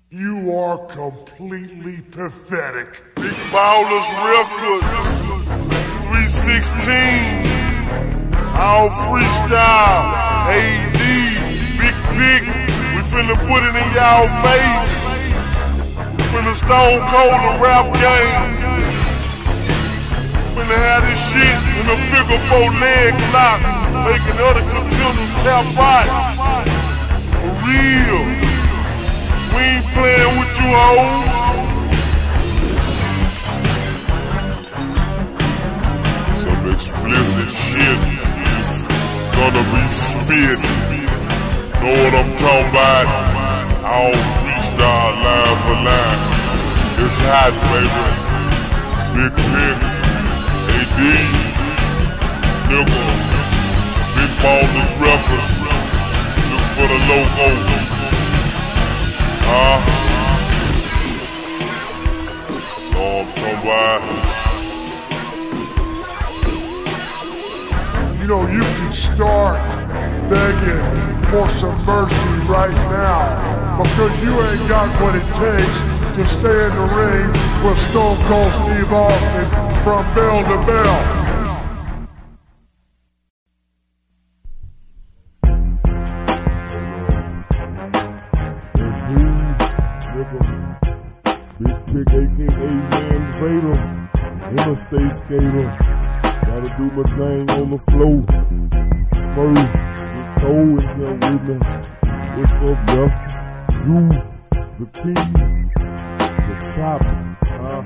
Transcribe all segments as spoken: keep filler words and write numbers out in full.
You are completely pathetic. Big Ballers Records, three sixteen, all freestyle, A D, Big Pick, we finna put it in y'all face. We finna stone cold the rap game. We finna have this shit in a figure four leg lock, making other contenders tap right. For real. We ain't playing with you hoes. Some explicit shit is gonna be spit. Know what I'm talking about? All freestyle line for line. It's hot, baby. Big Pick, A D, nigga, Big Ballers Records. Look for the logo. Uh, know I'm talking about. You know, you can start begging for some mercy right now because you ain't got what it takes to stay in the ring with Stone Cold Steve Austin from bell to bell. Big Pick, A K A Man Vader, interstate skater. Gotta do my thing on the floor. First, the toe is there with me. What's up, Justin? Drew, the keys, the chopper. Huh?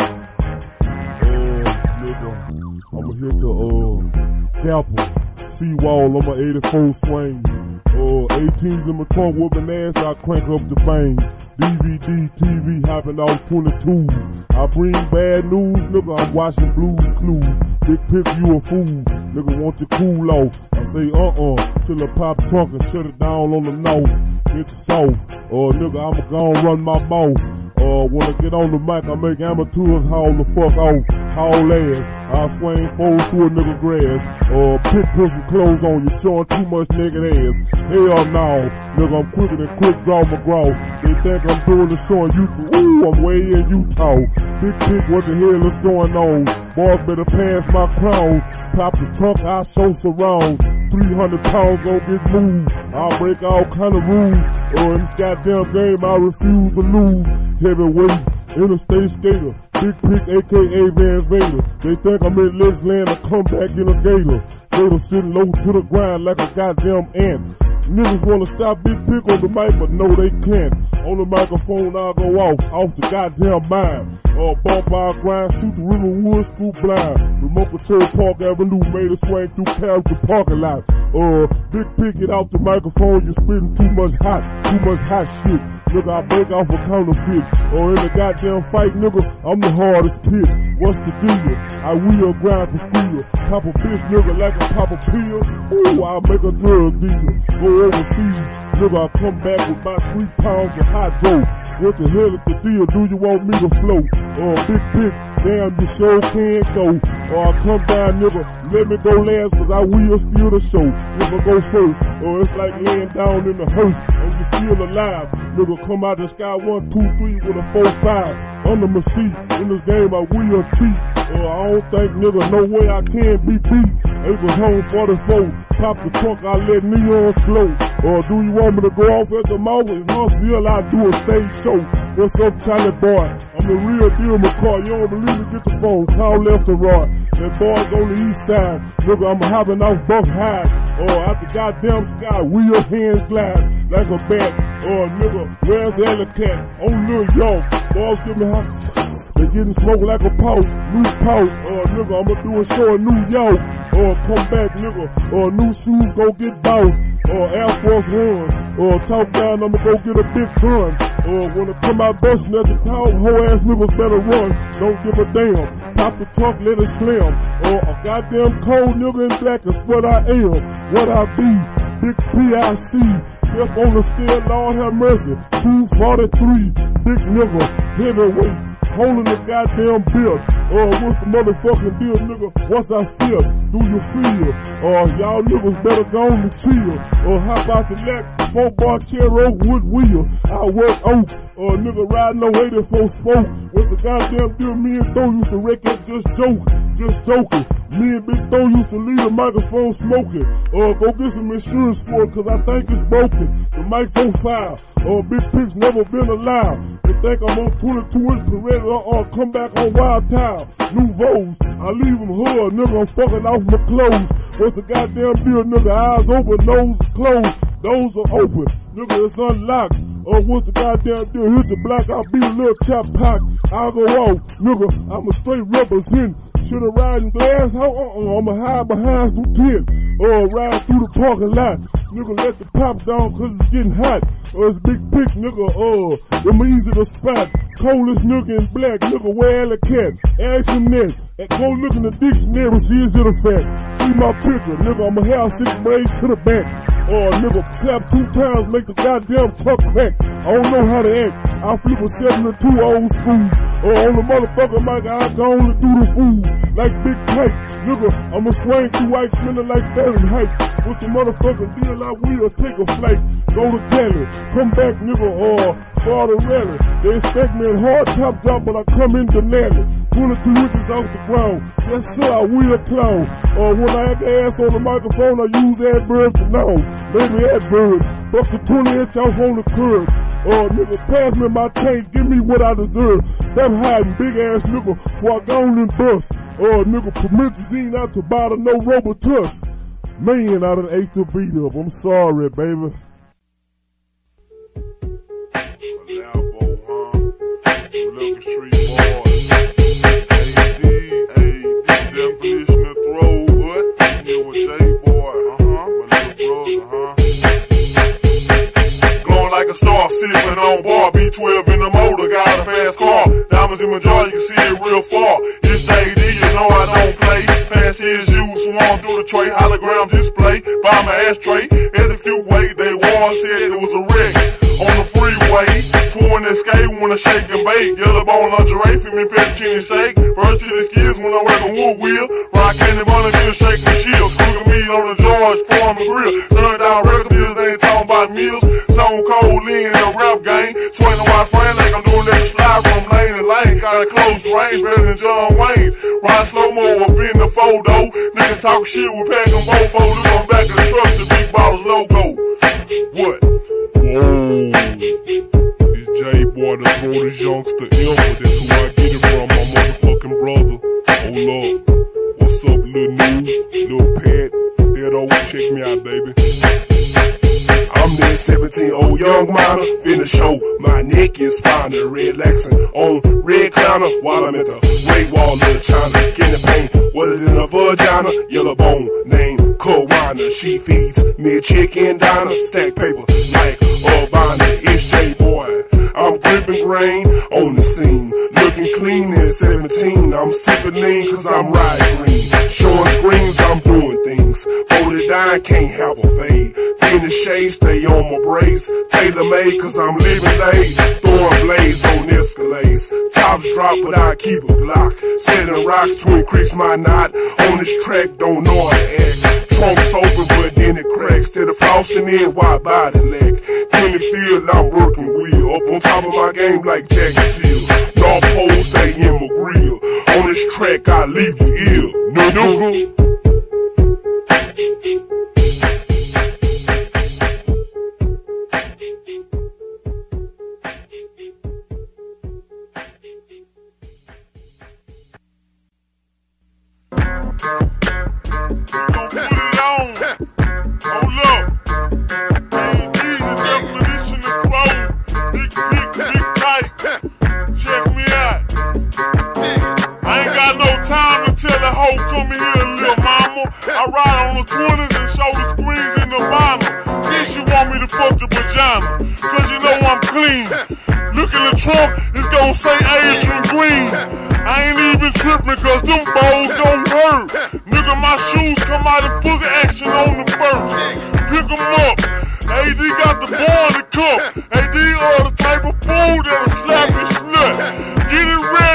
Uh, nigga, I'ma hit the uh, Capel, Seawall on my eighty-four swing. Uh, eighteens in my trunk whooping ass, I crank up the bang. D V D, T V, hopping off twenty-twos. I bring bad news, nigga, I'm watching Blues Clues. Big Pick, you a fool, nigga, want to cool off. I say uh-uh, till I pop trunk and shut it down on the north. Hit the south, uh, nigga, I'ma gon' run my mouth. Uh, when I get on the mic, I make amateurs haul the fuck off, haul ass. I swing foes through a nigga grass. Uh, Pick put some clothes on you, showing too much naked ass. Hell no, nigga, I'm quicker than Quick Draw McGraw. They think I'm doing the show in Utah. Ooh, I'm way in Utah. Big Pick, what the hell is going on? Boys better pass my crown. Pop the trunk, I show surround. three hundred pounds gon' get moved. I'll break all kind of rules. Uh, in this goddamn game, I refuse to lose. Heavyweight, interstate skater. Big Pick, A K A Van Vader. They think I'm in Lex Land, I come back in a gator. Gator sitting low to the ground like a goddamn ant. Niggas wanna stop Big Pick on the mic, but no they can't. On the microphone I'll go off, off the goddamn mind. Uh, bump our grind, shoot the Riverwood, scoop blind. Remote control Park Avenue, made a swing through character parking lot. Uh, Big Pick, get off the microphone, you're spitting too much hot, too much hot shit. Nigga, I break off a counterfeit. Or in the goddamn fight, nigga, I'm the hardest pit. What's the deal? I will grind for squeal. Pop a bitch, nigga, like a pop a pill. Ooh, I'll make a drug deal. Go overseas, nigga, I come back with about three pounds of hydro. What the hell is the deal? Do you want me to float? Uh, Big Pick, damn, you sure can't go. Or I come down, nigga, let me go last, cause I will steal the show. If I go first, or it's like laying down in the hearse, and you still alive. Nigga, come out the sky one, two, three with a four, five. Under my seat, in this game I will cheat. Uh, I don't think, nigga, no way I can be beat. Acres home forty-four, pop the trunk, I let neons glow. Or uh, do you want me to go off at the mouth? In Huntsville, I do a stage show. What's up, Charlie boy? I'm the real deal, McCoy. You don't believe me? Get the phone, call Lester Roy. That boy's on the east side. Nigga, I'm hopping off Buck High. Or uh, out the goddamn sky, wheel hands glide like a bat. Or uh, nigga, where's the alley cat? On New York. Boys give me hot. They getting smoked like a pouch, new pouch. Uh, nigga, I'ma do a show in New York. Or uh, come back, nigga. Or uh, new shoes go get bought. Or uh, Air Force Ones. Or uh, talk down, I'ma go get a big gun. Or uh, when I come out bustin' at the crowd, hoe ass niggas better run. Don't give a damn. Pop the trunk, let it slam. Or uh, a goddamn cold nigga in black is what I am. What I be. Big P I C. Step on the scale, Lord have mercy. two forty-three. Big nigga, heavyweight. holding the goddamn bill. Uh, what's the motherfucking deal, nigga? Once I feel, do you feel? Uh, y'all niggas better go on and chill. Uh, how about the lack? Four bar chair oak wood wheel. I work oak. Uh, nigga riding no eighty-four spoke. What's the goddamn deal? Me and Thor used to wreck it, just joke, just joking. Me and Big Thor used to leave the microphone smoking. Uh, go get some insurance for it, cause I think it's broken. The mic's on fire. Uh, Big Pig's never been alive. They think I'm on twenty-two inch Beretta or uh, come back on Wild Town. New Vows, I leave them hood, nigga, I'm fucking off my clothes. What's the goddamn deal, nigga? Eyes open, nose closed. Those are open, nigga, it's unlocked. Uh, what's the goddamn deal? Here's the black, I'll be a little chop pack. I'll go off, nigga, I'm a straight represent. Shoulda riding glass, how uh-uh, I'ma hide behind some tent. Uh, ride through the parking lot. Nigga, let the pop down cause it's getting hot. Uh, it's Big Pick, nigga, uh, them easy to spot. Coldest nigga in black, nigga, where the cat? Ask him this. And go look in the dictionary, see is it a fact. See my picture, nigga, I'ma have six braids to the back. Oh, nigga, clap two times, make the goddamn tuck crack. I don't know how to act. I flip a seven to two old school. Oh, on the motherfucker mic, I go on and do the food. Like Big Pipe, nigga, I'ma swing through white smelling like Fahrenheit. What's the motherfucking deal? I will take a flight, go to Cali, come back, nigga, or start a rally. They expect me in hard top drop, but I come in Denali. twenty-two inches off the ground. Yes, sir, I will clown. Or uh, when I have the ass on the microphone, I use adverbs for now. Maybe adverbs. Fuck the twenty inch off on the curb. Uh, nigga, pass me my change, give me what I deserve. Stop hiding, big ass nigga, before I go on and bust. Uh, nigga, promethazine out to bottle, no Robitussin. Man, I done ate the beat up. I'm sorry, baby. Star sipping on bar, B twelve in the motor, got a fast car. Diamonds in my jaw, you can see it real far. It's J D, you know I don't play. Past his you swarm through the tray, hologram display. Buy my ashtray, as if you wait, they warned, said it was a wreck. On the freeway, torn escape when I shake and bake. Yellow bone lingerie, feed me fettuccine shake. First to the skills when I work a wood wheel. Rock candy bun and get shake and shield. Cooking meat on the George Farm and grill. Turn down record deals, they ain't talking about meals. Stone cold lean in a rap game. Swing the white frame like I'm doing that slide from lane to lane. Got a close range, better than John Wayne. Ride slow-mo up in the photo. Niggas talk shit, we pack them both. Look on back of the trucks, the big boss logo. What? Whoa. It's J-Boy to throw this youngster ever. That's who I get it from, my motherfucking brother. Hold up. What's up, little new, little pet? Dead old, check me out, baby. I'm that seventeen-old young miner, finna show my neck and spine, relaxing on red clowner while I'm at the Great Wall of China. Getting the pain, what is in a vagina? Yellow bone, named Kawana. She feeds me a chicken diner, stack paper like Urbana. It's J-Boy, I'm gripping grain on the scene, looking clean at seventeen. I'm sipping lean cause I'm riding green, showing screens, I'm doing things. Bolted down, can't have a fade. In the shade, stay on my brace. Tailor made cause I'm living late. Throwing blades on Escalades. Tops drop but I keep a Glock. Setting rocks to increase my knot. On this track, don't know how to act. Trunks open but then it cracks. Till the flossing in, wide body leg. In the field, I'm working wheel. Up on top of my game like Jack and Jill. North Pole, stay in my grill. On this track, I leave you ill. No, no. I ride on the twenties and show the screens in the bottom. Then she want me to fuck the vagina, cause you know I'm clean. Look in the trunk, it's gonna say Adrian Green. I ain't even tripping cause them balls gon' hurt. Nigga, my shoes come out and put the action on the burst. Pick them up. A D got the ball in the cup. A D are the type of fool that'll slap your slut. Get it ready.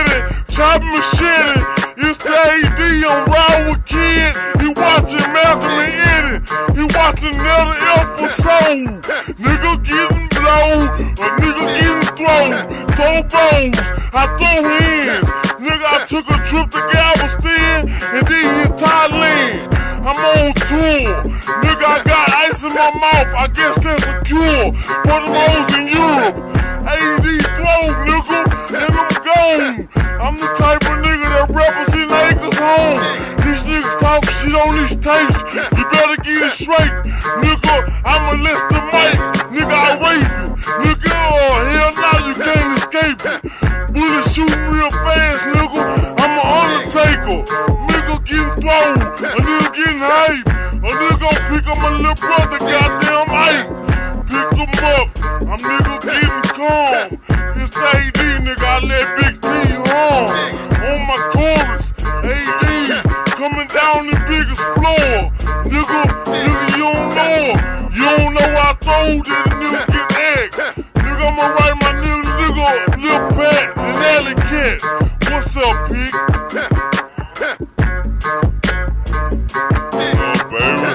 grabbing machete. It's the A D on Ride with Kid. He watching Malcolm and Eddie. He watching another episode. Nigga getting blown, a nigga getting thrown. Throw bones, I throw hands. Nigga, I took a trip to Galveston and then hit Thailand. I'm on tour. Nigga, I got ice in my mouth. I guess that's a cure for the hoes in Europe. A D throw, nigga, and I'm gone. I'm the type of nigga that represent Acres home. These niggas talk shit on these tapes. You better get it straight. Nigga, I'ma list the mic. Nigga, I rape you. Nigga, oh, hell no, you can't escape it. Bullet shooting real fast, nigga. I'm an Undertaker. Nigga getting thrown. A nigga getting hype. A nigga gon' pick up my little brother, goddamn hype. Pick him up. I'm nigga getting calm. It's the A D, nigga. I let Big T home. On my chorus, A D coming down the biggest floor. Nigga, nigga, you don't know. You don't know I told you the nigga get egg. Nigga, I'ma write my nigga, nigga, Lil Pat and Alley Cat. What's up, pig? Oh, baby.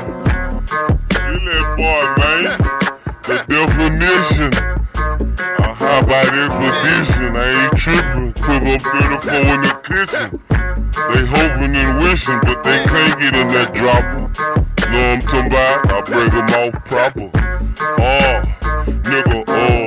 You that boy, man. The definition. A high body expedition. I ain't tripping. Quick up thirty-four in the kitchen. They hoping and wishing, but they can't get in that dropper. Know what I'm talking about? I break them off proper. Oh, nigga, oh.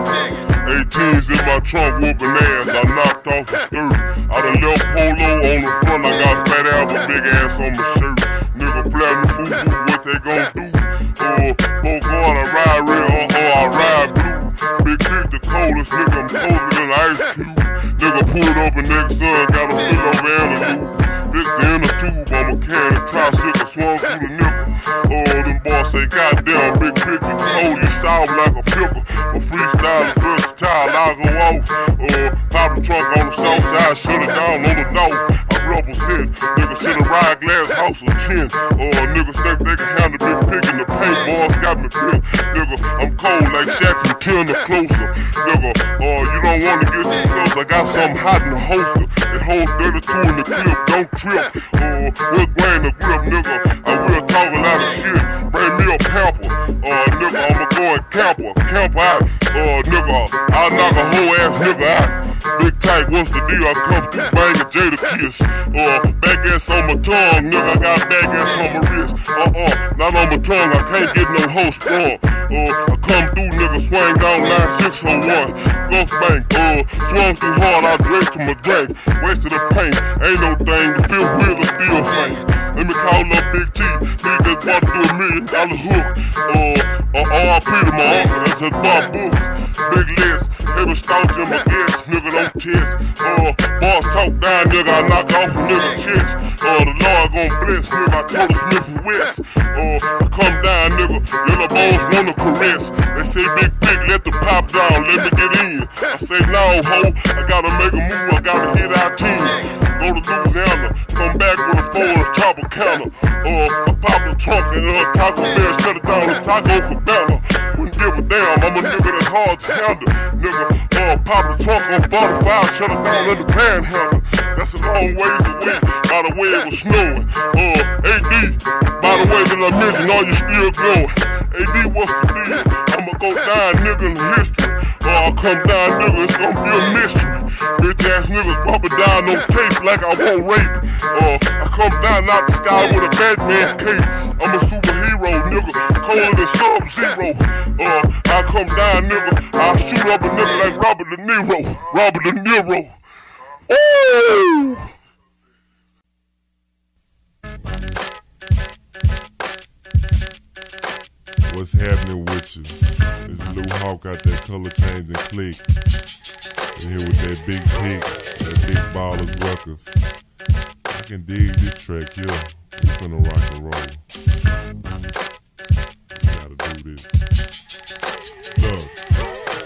eighteens in my trunk whooping ass. I knocked off a skirt. I done left polo on the front. I got fat ass with big ass on my shirt. Nigga, platinum foo-foo, what they gon' do? Oh, oh God, I ride red, oh, oh, I ride blue. Big Big the coldest, nigga, I'm colder than ice cube. Nigga pulled up and nigga son got a flip over Antelope. This the inner tube, I'm a can of tricycle, swung through the nipple. Oh, them boys say, goddamn, Big Big, you cold, you sour like a pickle. A freestyle, versatile, I'll go off. Oh, pop the trunk on the south side, shut it down on the north. I represent, nigga, sit a ride glass house of ten. Oh, niggas think they can handle Big Pig in the paint, boys got me pissed. Nigga, I'm cold like Shaq from ten or closer. Nigga, oh, you don't want to get too close, I got something hot in the holster. It holds thirty-two in the clip, don't trip. Oh, we'll grain the grip, nigga. I will talk a lot of shit. Bring me a pamper. Uh, nigga, I'ma go and camper. Camp out. Uh, nigga, I'll knock a whole ass nigga out. Big tight, what's the deal? I come through banging Jada Kiss. Uh, back ass on my tongue, nigga. I got back ass on my wrist. Uh-uh, not on my tongue, I can't get no hoe sprung. Uh, I come through, nigga, swing down line six oh one. Ghost bank, uh, swung too hard, I drank to my drink. Wasted the paint, ain't no thing, the fifth wheel is still faint. Let me call up Big T, nigga that's about to do a million dollar hook. Uh, uh, R I P to my uncle, that's a bar book. Big list, heavy starch in my ass, nigga don't test. Uh, boss talk down, nigga, I knock off a nigga chest. Uh, the Lord gon' bless, nigga, I told the Smith and West. Uh, I come down, nigga, yellow boys wanna caress. They say Big Big, let the pop down, let me get in. I say no, ho, I gotta make a move, I gotta hit our team. Go to Louisiana, come back with a four chopper counter. Uh, I pop the trunk and uh, Taco Bell shut it down to Taco Cabana. Wouldn't give a damn, I'm a nigga that's hard to handle. Nigga, uh, pop the trunk on forty-five, shut it down in the panhandle. That's a long ways away, by the way it was snowing. Uh, A D, by the way that I mentioned, are you still going? A D, what's the deal? I'ma go down, nigga, in history. Uh, I'll come down, nigga, it's gonna be a mystery. Bitch ass niggas bumping down no tape like I won't rape. Uh, I come down out the sky with a Batman cape. I'm a superhero, nigga, colder than Sub-Zero. Uh, I come down, nigga, I'll shoot up a nigga like Robert De Niro. Robert De Niro. Ooh! What's happening with you? It's Lou Hawk out there, color change and click. And here with that Big Pig, that Big Ballers Records. I can dig this track here. We finna rock and roll. Gotta do this. Look,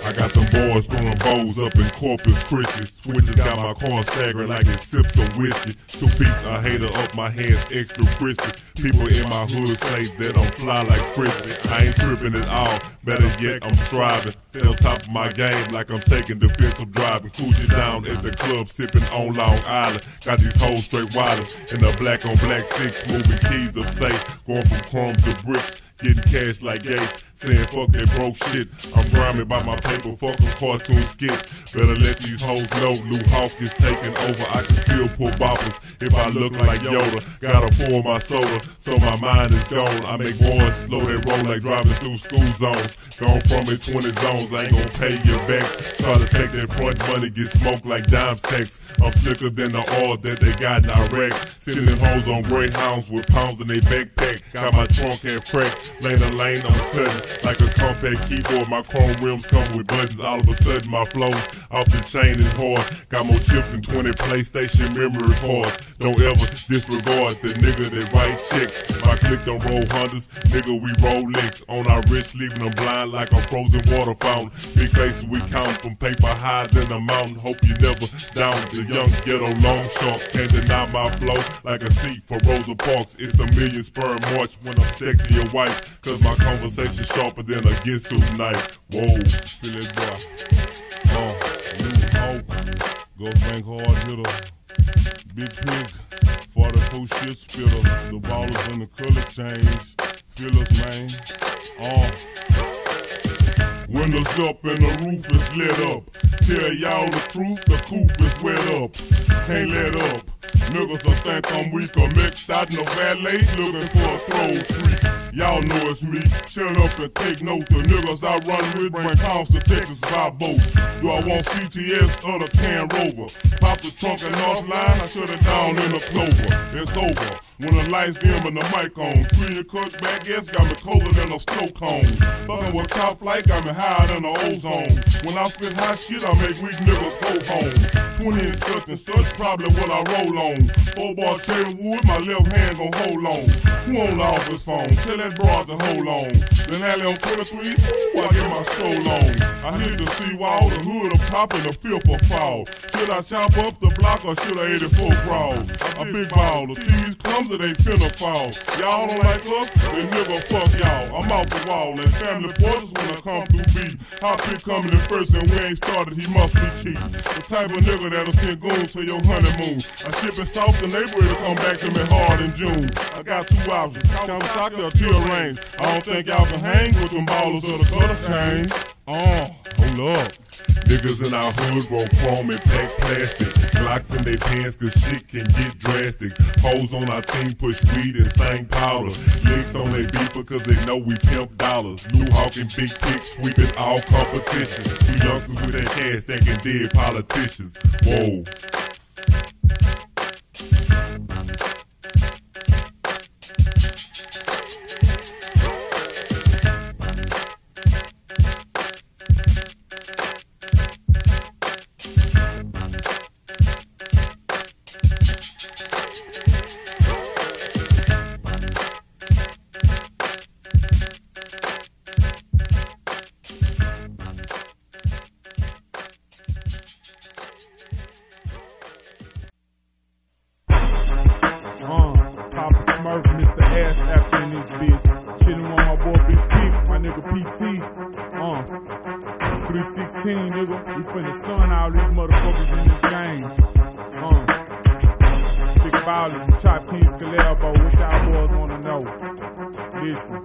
I got them boys throwing bows up in Corpus Christi. Switches got my car staggering like it sips of whiskey. Two piece a hater up my hands extra crispy. People in my hood say that I'm fly like frisbee. I ain't tripping at all, better yet I'm striving. Stay on top of my game like I'm taking defensive driving. Coochie down at the club sipping on Long Island. Got these hoes straight wildin' in the black on black six, moving keys of safe. Going from crumbs to bricks, getting cash like Gates. Saying fuck that broke shit, I'm grinding by my paper, fuck a cartoon skit. Better let these hoes know Lou Hawk is taking over. I can still pull boppers if I look like Yoda. Gotta pour my soda, so my mind is gone. I make boys slow that roll like driving through school zones. Gone from it twenty zones, I ain't gon' pay you back. Try to take that front money, get smoked like dime stacks. I'm slicker than the oil that they got in Iraq. Sitting hoes on Greyhounds with pounds in their backpack. Got my trunk half cracked, lane to lane, I'm cutting. Like a compact keyboard, my chrome rims come with buttons. All of a sudden my flows off the chain is hard. Got more chips than twenty PlayStation memory cards. Don't ever disregard the nigga that write checks. My click don't roll Hondas, nigga we roll licks. On our wrist leaving them blind like a frozen water fountain. Big faces we count from paper higher than the mountain. Hope you never down the young ghetto long shot. Can't deny my flow like a seat for Rosa Parks. It's a million sperm march when I'm sexy and white. Cause my conversation sharper than a Ginsu knife. Whoa, feel it boy. Uh, Lou Hawk, go bank hard hitter. Big pig, forty-four shit spitter. The ballers and the color change. Feel us, man. Uh. Windows up and the roof is lit up. Tell y'all the truth, the coop is wet up. Can't let up. Niggas will think I'm weak or mixed out in the valet looking for a throw freak. Y'all know it's me. Shut up and take note. The niggas I run with bring pounds to Texas by boat. Do I want C T S or the Can Rover? Pop the trunk and North Line, I shut it down in the Clover. It's over. When the lights dim and the mic on. Three your cuts back ass got me colder than a snow cone. Fucking with top flight got me higher than the ozone. When I spit hot shit, I make weak niggas go home. Twenty and such and such, probably what I roll on. Four bar chain wood, my left hand gon' hold on. Who on the office phone? Tell that broad to hold on. Then alley on twenty-three, ooh, I get my stroll on. I hit the seawall, the hood up top and the fifth will fall. Should I chop up the block or should I eighty-four crawl? A big ball, the T V's clumsy, they finna fall. Y'all don't like us, then nigga fuck y'all. I'm off the wall, and family forces when I come through beat. Hot pick coming in first and we ain't started, he must be cheap. The type of nigga that'll send goons to your honeymoon. I ship it south and they ready to come back to me hard in June. I got two options, Kawasaki or Teal Range. I don't think y'all can hang with them ballers or the color change. Oh, hold up. Niggas in our hood roll chrome and pack plastic. Glocks in their pants cause shit can get drastic. Hoes on our team push weed and sing powder. Licks on they beat because they know we pimp dollars. Lou Hawk and Big Pick sweeping all competition. We youngsters with that cash thinking dead politicians. Whoa. three sixteen, nigga. We finna stun all these motherfuckers in this game. Uh, Big Ballers and Chop Kings Calabo, what y'all boys wanna know? Listen.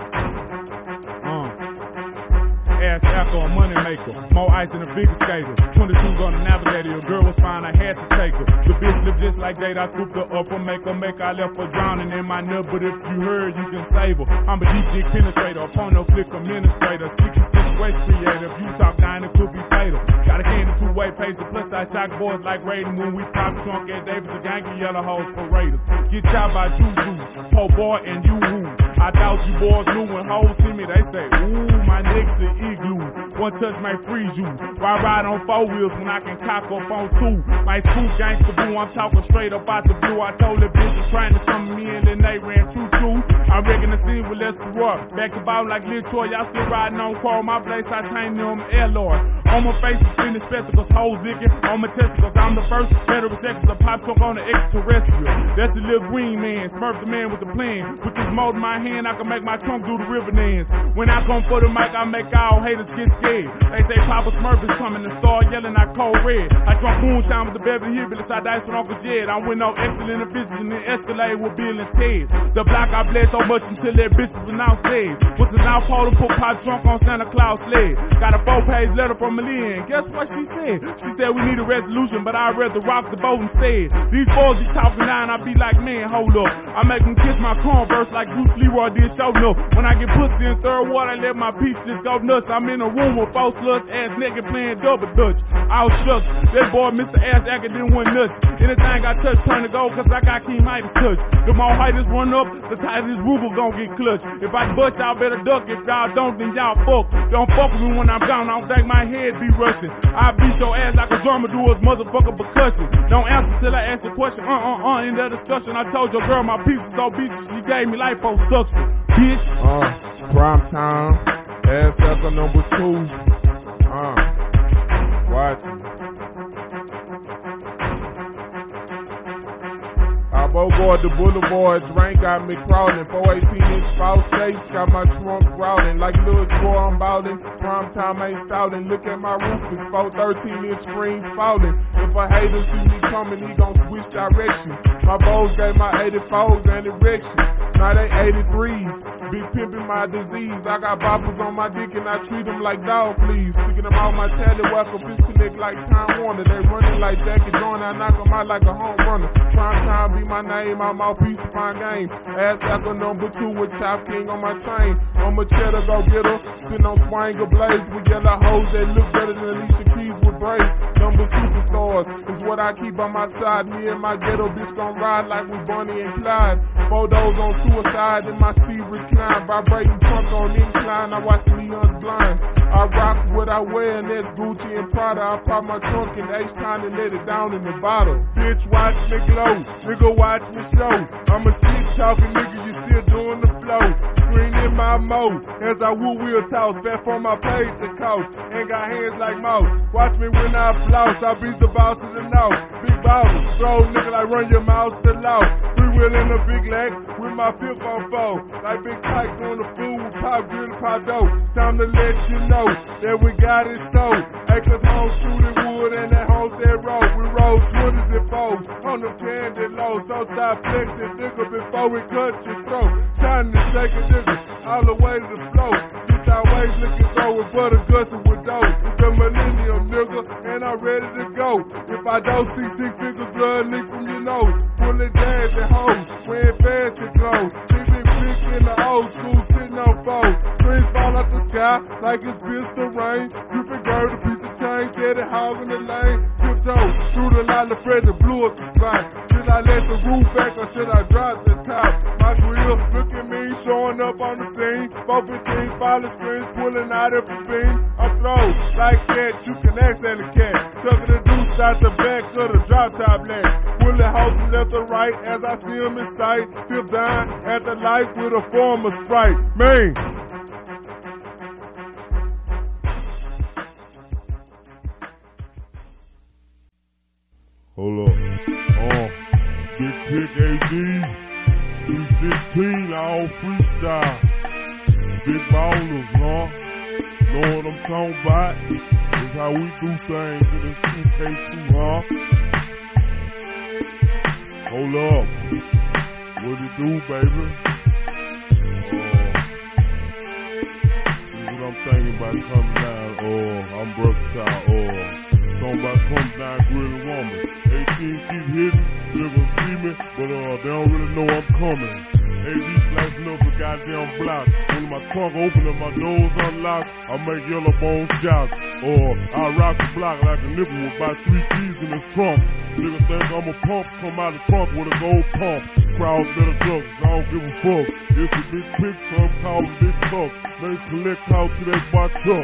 Uh. Ass Echo, a money maker. More ice than a bigger skater. twenty-two's on the navigator. Your girl was fine, I had to take her. The bitch look just like Date. I scooped her up from make her make. I left her drowning in my nut, but if you heard, you can save her. I'm a deep dick penetrator, upon no flick administrator. sixty-six waist creative. You talk nine, it could be fatal. Got a candy two-way pacer. Plus I shock boys like Raiden when we pop trunk at Davis. A gang of yellow hoes paraders. Get shot by Juju, po boy and you who. I doubt you boys knew when hoes see me, they say, ooh, my neck's an igloo. One touch may freeze you. Why ride on four wheels when I can cock up on two? My scoop gangsta boo, I'm talking straight up out the blue. I told the bitches trying to summon me and then they ran choo choo. I reckon the scene with less to rock. Back to bottom like Lil Troy, y'all still riding on call. My blaze titanium alloy. On my face is spinning spectacles, hoes licking on my testicles. I'm the first heterosexual to pop trunk on the extraterrestrial. That's the little green man, Smurf the man with the plan. With this mold in my hand, I can make my trunk do the river dance. When I come for the mic, I make all haters get scared. They say Papa Smurf is coming and start yelling, I cold red. I drunk moonshine with the Beverly Hillbillies, I dice with Uncle Jed. I went on excellent vision and Escalade with Bill and Ted. The block I bled so much until that bitch was pronounced dead. With the now and put Pop Trunk on Santa Claus sled. Got a four-page letter from Malin. Guess what she said? She said we need a resolution, but I'd rather rock the boat instead. These boys be talking down, I be like, man, hold up. I make them kiss my Converse like Bruce Leroy did show enough. When I get pussy in third water, I let my piece just go nuts. I'm in a room with folks sluts, ass naked playing double dutch. I was shucks. That boy, Mister Ass Acker, didn't win nuts. Anything I touch turn to gold, cause I got King Midas touch. The more haters run up, the tighter this Ruger gon' get clutch. If I bust, y'all better duck. If y'all don't, then y'all fuck. Don't fuck with me when I'm gone. I don't think my head be rushing. I beat your ass like a drummer do his motherfucker percussion. Don't answer till I ask the question. Uh uh uh. In the discussion, I told your girl my piece is so beachy. She gave me liposuction. Bitch. Uh, prime time. Ass sucker number two. Uh, watch it. I Bogart the Boulevard, drink got me crawling. four eighteen inch false face, got my trunk growling. Like little boy, I'm bowling. Prime time ain't stalling. Look at my roof, it's four thirteen inch screens falling. If a hater see me coming, he gon' switch direction. My bows gave my eighty-fours an erection. Now they eighty-threes, big pimpin' my disease. I got boppers on my dick and I treat them like dog fleas. Picking them out my talent, welcome, bitch connect like Time Warner. They running like Jackie Joyner, I knock them out like a home runner. Prime time be my name, I'm mouthpiece to find game. Ass apple number two with Chop King on my chain. On my cheddar, go get her. Sitting on Swanger Blades with yellow hoes that look better than Alicia Keys with braids. Number superstars is what I keep on my side. Me and my ghetto bitch gon' ride like we Bonnie and Clyde. Photos on suicide in my seat recline. Vibrating trunk on incline, I watch the neons blind. I rock what I wear and that's Gucci and Prada. I pop my trunk and H time and let it down in the bottle. Bitch, watch me glow. Nigga, watch me show. I'm a shit talking nigga, you still doing the flow. Screen in my mode as I woo wheel toss. Back from my page to coast. Ain't got hands like mouse. Watch me when I floss. I beat the boss of the north. Big ballers, throw nigga like run your mouth to law. Free wheel in a big leg with my fifth on four. Like Big Pike doing the food with pop grill and pop dough. It's time to let you know that we got it sold. Acres home shooting wood and that homestead road. We roll twenties and fours on them candy lows. So stop flexing nigga before we cut your throat. Trying to shake a nigga all the way to the floor. Since I ways looking throw with butter gussing with dough. It's the millennium nigga and I'm ready to go. If I don't see six figure blood leak from your nose, pull it down and home, wearing fancy clothes. Big big big in the old school sitting on foes. Strings fall out the sky like it's pistol rain. Dripping girl, a piece of chain, steady hog in the lane. Tiptoe through the line of Fred and blew up the spot. Should I let the roof back or should I drop the top? My grill, look at me, showing up on the scene. four fifteen, follow screens, pulling out every beam. I'm throw like that, you can ask that a cat. Tucking the deuce out the back of the drop top leg. Pulling hoes from left to right as I see them in sight. Fifth down at the light with a form of Sprite. Man. Hold up. Uh, Big Pick A D. three sixteen, all freestyle. Big ballers, huh? Know what I'm talking about? That's how we do things in this two K two, huh? Hold up. What it do, baby? Uh, this is what I'm thinking about coming down. Oh, I'm versatile. Oh, talking about coming down, grilling woman. eighteen keep hitting, they're gonna see me, but uh, they don't really know I'm coming. A D slicing up the goddamn block. When my trunk open and my doors unlocked, I make yellow bone shock. Or I rock the block like a nigga with about three keys in his trunk. Nigga think I'm a pump, come out the trunk with a gold pump. Crowds better duck, I don't give a fuck. It's a big pick, so I'm calling big tuck. They collect out to that my truck.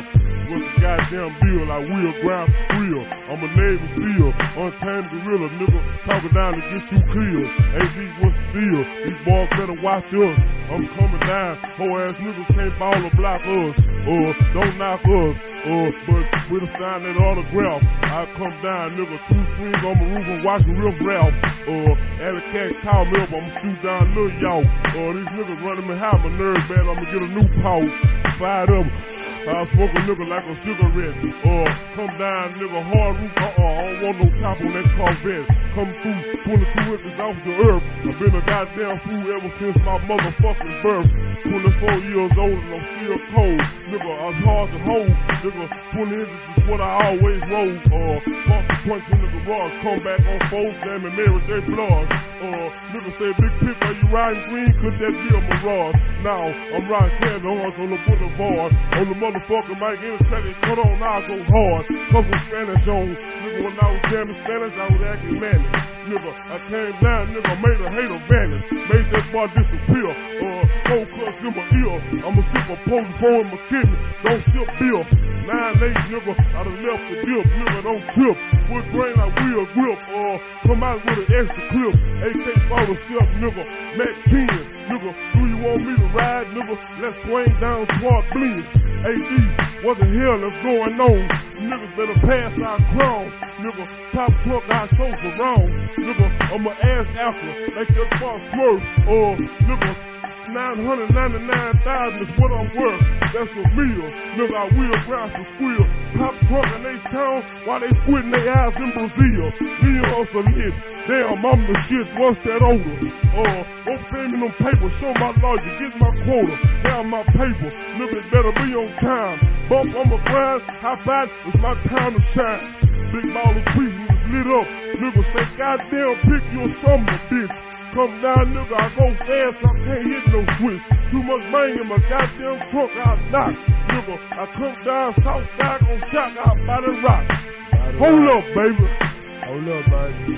was a goddamn bill like Will Grimes Skrill. I'm a Navy SEAL, untamed gorilla, nigga, talking down to get you killed. A D, what's the deal? These boys better watch us. I'm coming down, whole ass niggas can't ball or block us, or uh, don't knock us, uh, but with a sign that autograph, I come down, nigga, two screens on my roof and watch the Riff Ralph, uh, Alley Cat call me up, I'ma shoot down Lil Y'all, uh, these niggas running me high, my nerve bad, I'ma get a new pause, fired up. I smoke a nigga like a cigarette. Uh, come down, nigga, hard roof. Uh-uh, I don't want no top on that Corvette. Come through, twenty-two inches off the earth. I've been a goddamn fool ever since my motherfucking birth. twenty-four years old and I'm still cold. Nigga, I'm hard to hold. Nigga, twenty inches is what I always roll. Uh, fuck the punch in the garage. Come back on foes, damn it, Mary J. Blige. Uh, nigga say, Big Pick, are you riding green? Could that be a Mirage? Now, I'm riding candy horse on the boulevard. On the motherfucking mic, any track they cut on, I'll go hard. Cause with Spanish on. Nigga, when I was jamming Spanish, I was acting manic. Nigga, I came down, nigga, made a hater vanish. Made that boy disappear. Uh, cold cuts in my ear. I'ma sip a potent four in my kidney. Don't sip beer. Nine eight, nigga, I done left the dip. Nigga, don't trip. With brain like wheel grip. Uh, come out with an extra clip. A K forty-seven, nigga, Mac ten. Nigga, do you want me to ride, nigga? Let's swing down toward Blend. A D, what the hell is going on? Niggas better pass our crown. Nigga, pop truck, I so surround. Nigga, I'm a ass after. Like that far smurf. Or, uh, nigga, nine hundred ninety-nine thousand is what I'm worth. That's a meal. Nigga, I will grind for squeal. Pop truck in H-Town while they squinting their eyes in Brazil. Me and us a lit. Damn, I'm the shit. What's that odor? Uh, open them papers. Show my lawyer. Get my quota. Down my paper. Nigga, it better be on time. Bump on my grind. High five. It's my time to shine. Big ballers preaching is lit up. Nigga say, goddamn, pick you a summer, bitch. Come down, nigga, I go fast, I can't hit no switch. Too much bang in my goddamn trunk, I knock. Nigga, I come down south side, gon' shock out by the rock. By the Hold rock. up, baby. Hold up, baby.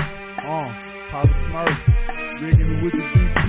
Uh, Papa Smurf, rigging it with the D P.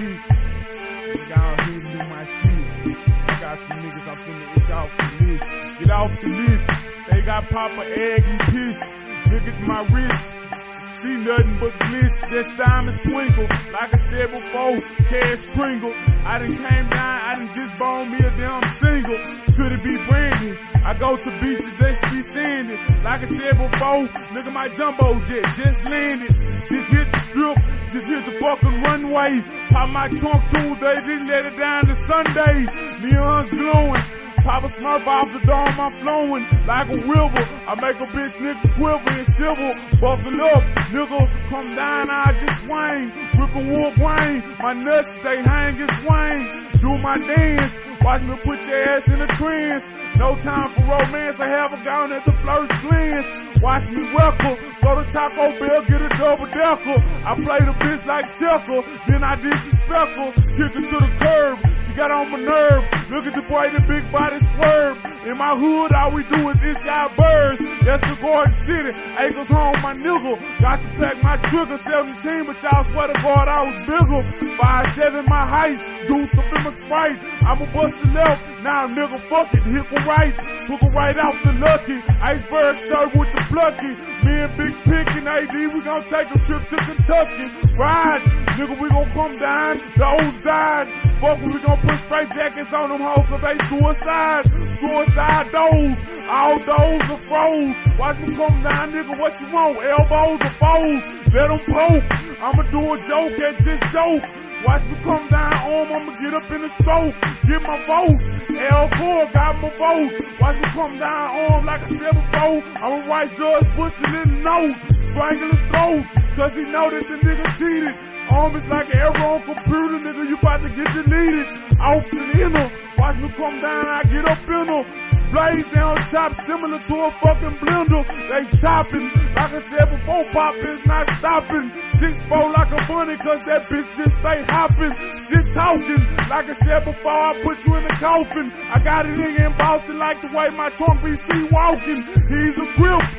Nigga out here to do my shit. I got some niggas I'm finna get off the list. Get off the list. They got Papa Egg and Piss. Look at my wrist. See nothing but bliss, this diamonds twinkle. Like I said before, cash Pringle. I done came down, I done just bone me a damn single. Could it be Brandy? I go to beaches, they be sandy. Like I said before, look at my jumbo jet, just landed. Just hit the strip, just hit the fucking runway. Pop my trunk Tuesday, didn't let it down to Sunday. Neon's glowing. Papa Smurf off the dome, I'm flowing like a river. I make a bitch nigga quiver and shiver. Buckle up, nigga, come down, I just swing. Rip a wood grain, my nuts they hang and swing. Do my dance, watch me put your ass in a trance. No time for romance, I haven't gone at the first glance. Watch me record, go to Taco Bell, get a double decker. I play the bitch like checker, then I disrespect her. Kick her to the curb, she got on my nerve. Look at the boy, the big body swerve. In my hood, all we do is inside birds. That's the Garden City, acres home, my nigga. Got to pack my trigger, seventeen, but y'all swear to God I was bigger. five seven my height, do something my Sprite. I'ma bust it left, now nigga fuck it, hit her right. Took her right out the Lucky, iceberg shirt with the plucky. Me and Big Pick and A D, we gon' take a trip to Kentucky. Ride, nigga, we gon' come down, the old side. Fuck, we gon' put straight jackets on them hoes, cause they suicide. Suicide those, all those are froze. Watch me come down, nigga, what you want? Elbows or foes, let them poke. I'ma do a joke at just joke. Watch me come down home, I'ma get up in the stroke. Get my vote, L four got my vote. Watch me come down home like I said before. I'ma write George Bush a little note, strangle his throat, cause he know that the nigga cheated. Home is like an error on computer, nigga, you about to get deleted. Off and inner, watch me come down, I get up in her. Blaze down, chop similar to a fucking blender. They chopping, like I said before, poppin's not stopping. six four like a bunny, cause that bitch just stay hopping. Shit talking, like I said before, I put you in the coffin. I got a nigga in Boston like the way my trunk be sea walking. He's a grip, get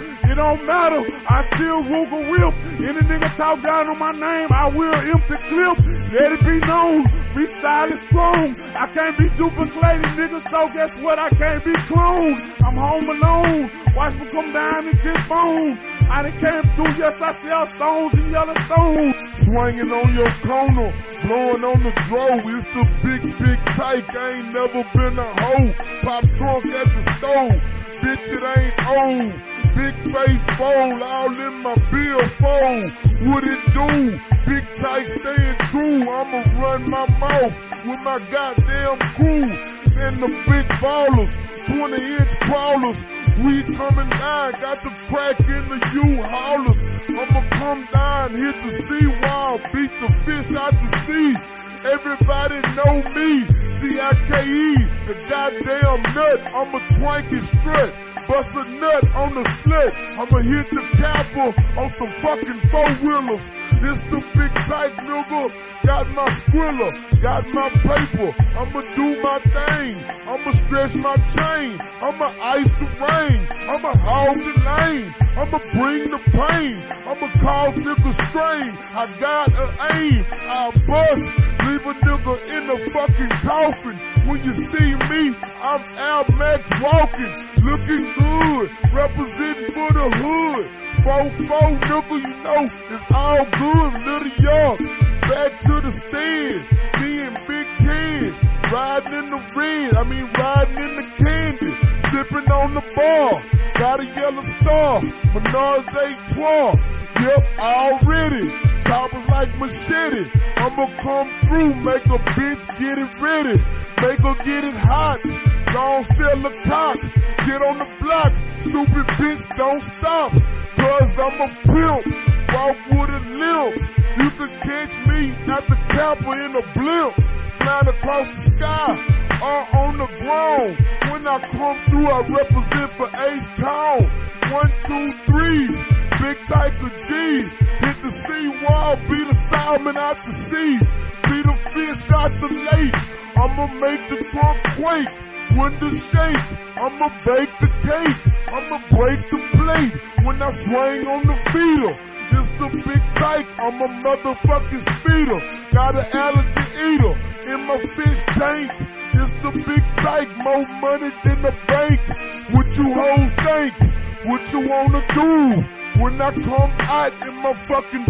don't matter, I still walk a whip. Any nigga talk down on my name, I will empty clip. Let it be known, freestyle is strong. I can't be duplicated, nigga, so guess what? I can't be cloned. I'm home alone, watch me come down and just bone. I done came through, yes, I sell stones and yellow stones. Swinging on your corner, blowing on the dro. It's the big, big tyke. I ain't never been a hoe. Pop trunk at the stove. Bitch, it ain't old. Big face fold, all in my billfold. What it do? Big tyke staying true. I'ma run my mouth with my goddamn crew. And the big ballers, twenty inch crawlers. We coming down, got the crack in the U-haulers. I'ma come down, hit the seawall, beat the fish out to sea. Everybody know me, C I K E, the goddamn nut. I'ma twank and strut, bust a nut on the slit. I'ma hit the capper on some fucking four-wheelers. This the big type nigga, got my squiller, got my paper. I'ma do my thing, I'ma stretch my chain, I'ma ice the rain, I'ma hold the lane, I'ma bring the pain, I'ma cause niggas strain. I got an aim, I'll bust, leave a nigga in the fucking coffin. When you see me, I'm Al Max walking, looking good, representing for the hood. Four, four, nigga, you know, it's all good, Little York. Back to the stand, me and Big Kid, riding in the red, I mean riding in the candy, sipping on the bar, got a yellow star, Menards A twelve, yep, already, choppers like machete, I'ma come through, make a bitch get it ready, make her get it hot, gon' sell a cock, get on the block, stupid bitch don't stop, cause I'm a pimp, walk with a limp. You can catch me at the capper in a blimp, flying across the sky or on the ground. When I come through, I represent for H-Town. One, two, three, big Tiger G. Hit the seawall, beat the salmon out to sea, beat the fish out the lake. I'ma make the trunk quake, windows shake. I'ma bake the cake, I'ma break the plate when I swing on the feeder. This the big tyke, I'm a motherfucking speeder. Got an allergy eater in my fish tank. This the big tyke, more money than the bank. What you hoes think? What you wanna do? When I come out in my fucking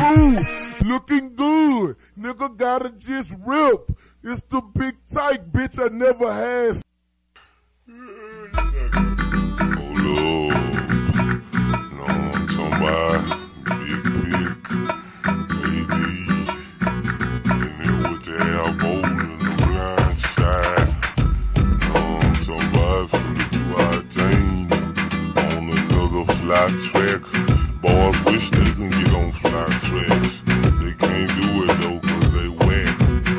FUBU, looking good, nigga gotta just rip. It's the big tyke, bitch, I never had. Oh Lord, no, I'm talking about Big Pick, A D, and then with the elbow and the blind side. No, I'm talking about for the do our thing on another fly track. Boys wish they can get on fly tracks. They can't do it though, cause they whack.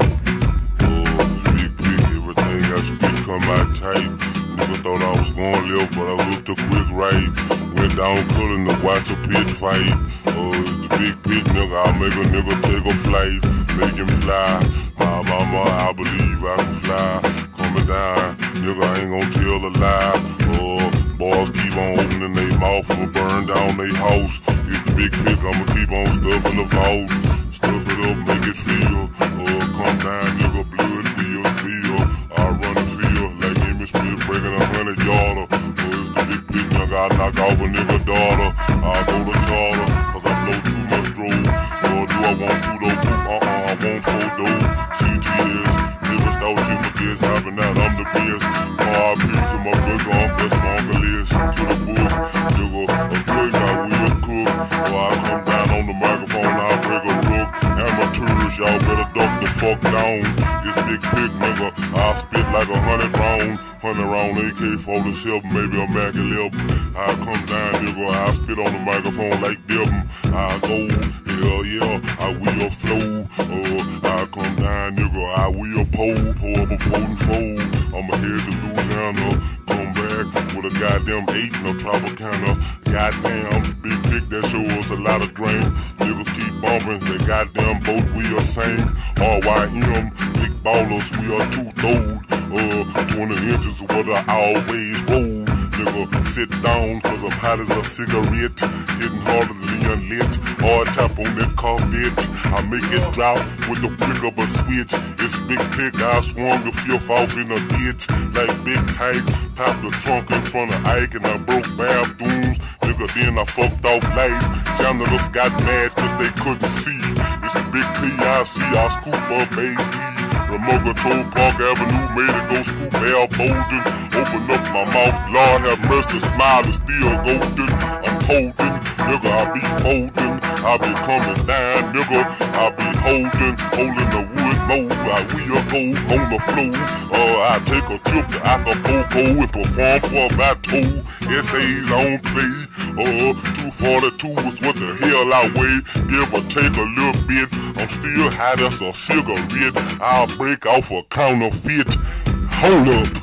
Oh, Big Pick, everything got to become my type. Never thought I was gonna live, but I looked a quick right. Went down pulling to watch a pit fight. Oh, it's the big pit, nigga. I'll make a nigga take a flight, make him fly. My mama, I believe I can fly. Coming down, nigga, I ain't gonna tell a lie. Oh, boys keep on opening their mouth, I'ma burn down their house. It's the big pick, I'ma keep on stuffing the vault. Stuff it up, make it feel. Oh, come down, nigga, blood, bill, spill. I run the field like Emmitt Smith breaking a hundred yarder. Oh, it's the big pick, nigga, I knock off a nigga daughter. I go to charter, cause I blow too much drove. Or do I want to though? Uh-uh, I want four dough. C T S, never start him with this, hopping out, I'm the best. R I P to my big arm, that's my uncle is. To the book, nigga, a cook, I will cook. Or I come down on the microphone, I break a rook. Amateurs, y'all better duck the fuck down. This big pick, nigga, I spit like a hundred round. Hundred round A K forty-seven, maybe a Mac eleven. I come down, nigga, I spit on the microphone like Devin. I go, hell yeah, I will flow. Uh, I come down, nigga, I will pole, pour up a potent fold. I'ma head to Louisiana, come back with a goddamn eight and a Tropicana. Goddamn, big pick that show us a lot of drain. Niggas keep bumping, that goddamn boat we are same. R Y M, big ballers, we are two-throwed. Uh, twenty inches is what I always roll. nigga, sit down, cause I'm hot as a cigarette. Hitting harder than Leon lit. Hard tap on that Corvette. I make it drop with the flick of a switch. It's big pick, I swung the fifth off in a ditch. Like Big Tyke, popped the trunk in front of Ike and I broke bathrooms. Nigga, then I fucked off lights. Journalists got mad cause they couldn't see. It's a big P I C, I scoop up baby. Remote control Park Avenue, made it go scoop Al Bolden. Open up my mouth, Lord have mercy, smile is still golden. I'm holding, nigga, I be folding. I be coming down, nigga, I be holding. Holding the wood low, I will go on the floor. Uh, I take a trip to Acapulco and perform for a bateau. Essays on play, uh, two forty-two is what the hell I weigh. Give or take a little bit, I'm still hot as a cigarette. I'll break off a counterfeit. Hold up.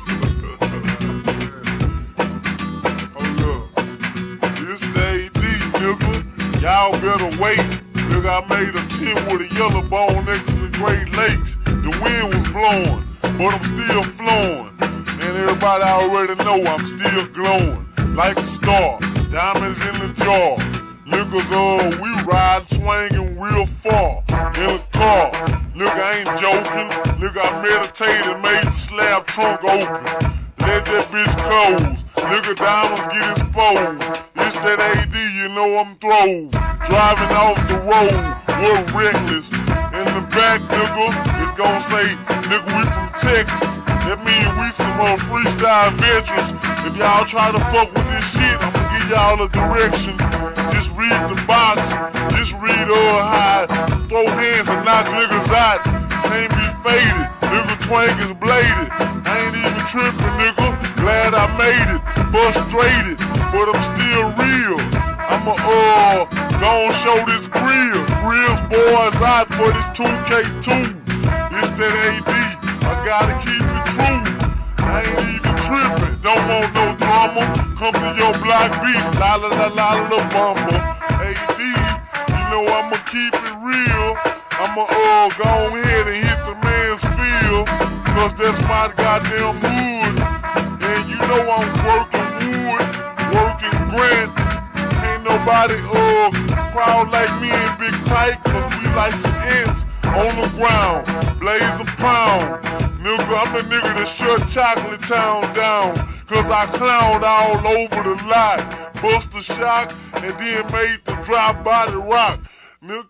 Hold up. This the A D, nigga. Y'all better wait. Nigga, I made a tin with a yellow bone next to the Great Lakes. The wind was blowing, but I'm still flowing. And everybody already know I'm still glowing. Like a star, diamonds in the jar. Niggas, uh, we ride swinging real far in a car. Nigga, I ain't joking. Nigga, I meditated, made the slab trunk open. Let that bitch close. Nigga, diamonds get exposed. It's that A D, you know I'm thrown. Driving off the road, we're reckless. In the back, nigga, it's gonna say, nigga, we from Texas. That mean we some uh, freestyle veterans. If y'all try to fuck with this shit, I'ma give y'all a direction. Just read the box, just read all high. Throw hands and knock niggas out. Can't be faded, nigga, twang is bladed. I ain't even tripping, nigga, glad I made it. Frustrated, but I'm still real. I'ma uh, gon' show this grill. Grills boys out for this two K two. It's that A D, I gotta keep it true. I ain't even tripping, don't want no drama. Come to your block beat, la la la la la bumble. A D, you know I'ma keep it real. I'ma uh, go ahead and hit the man's field, cause that's my goddamn wood. And you know I'm working wood, working grant. Ain't nobody uh proud like me and Big Tyke, cause we like some ants on the ground, blaze a pound. Nigga, I'm the nigga that shut Chocolate Town down, cause I clowned all over the lot, bust a shock, and then made the dry body rock. Nigga.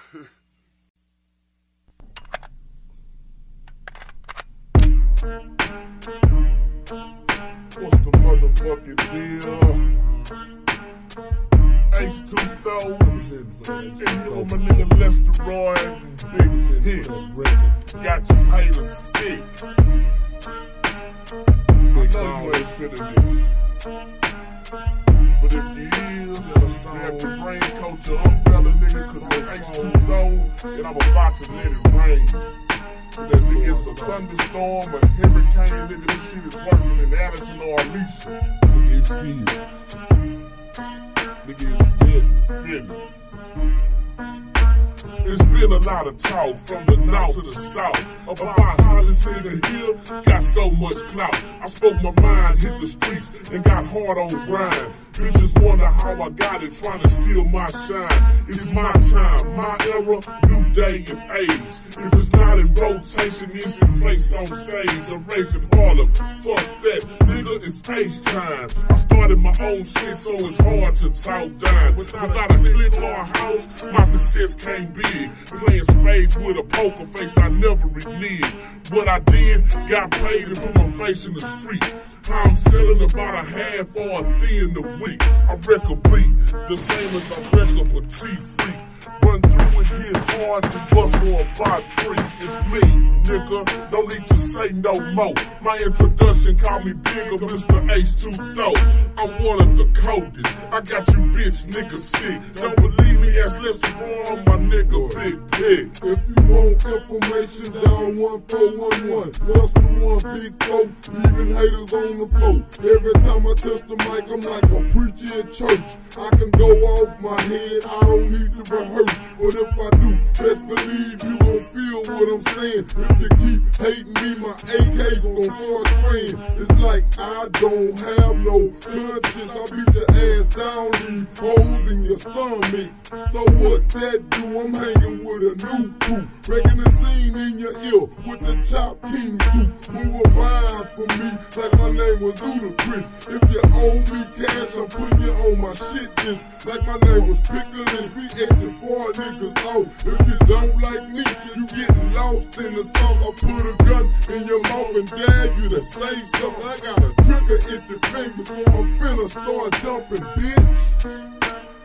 What's the motherfucking deal? H two though, in here with my nigga Lester Roy, big hit, got you haters sick. I know you ain't feeling this, but if you is, you have to raincoat your umbrella, nigga, cause I'm H two though, and I'm about to let it rain. That nigga, it's a thunderstorm, a hurricane, nigga, this shit is worse than Allison or Alicia. Nigga, it's serious. Nigga, it's dead, feel me. It's been a lot of talk from the north to the south about how this nigga here got so much clout. I spoke my mind, hit the streets, and got hard on grind. Bitches wonder how I got it, trying to steal my shine. It's my time, my era, new day and age. If it's not in rotation, it's in place on stage. I'm raging Harlem, fuck that, nigga, it's H time. I started my own shit, so it's hard to talk down. Without a click or a house, my success came big. Playing spades with a poker face I never reneged. What I did, got paid and put my face in the streets. I'm selling about a half or a thin a week. I wreck a beat, the same as I wreck a petite freak. Run through and hit hard to bust for about three. It's me, nigga, no need to say no more. My introduction called me bigger, Mister H two though. I'm one of the coldest, I got you bitch niggas sick. Don't believe me, ask Lester Roy, my nigga Big Pig. If you want information, down one four one one. Lester Roy, Big Coke, leaving haters on the floor. Every time I touch the mic, I'm like a preacher at church. I can go off my head, I don't need to rehearse. hurt, but if I do, best believe you gon' feel what I'm saying. If you keep hating me, my A K gon' start spraying. It's like I don't have no conscience. I beat the ass down, leave holes in your stomach. So what that do? I'm hanging with a new crew, wrecking the scene in your ear with the Chop Kings do. Move a vibe for me like my name was Ludacris. If you owe me cash, I'm putting you on my shit list like my name was Pickles. We exit four niggas out. If you don't like me, you getting lost in the sauce. I'll put a gun in your mouth and dare you to say something. I got a trigger in your finger, so I'm finna start dumping, bitch.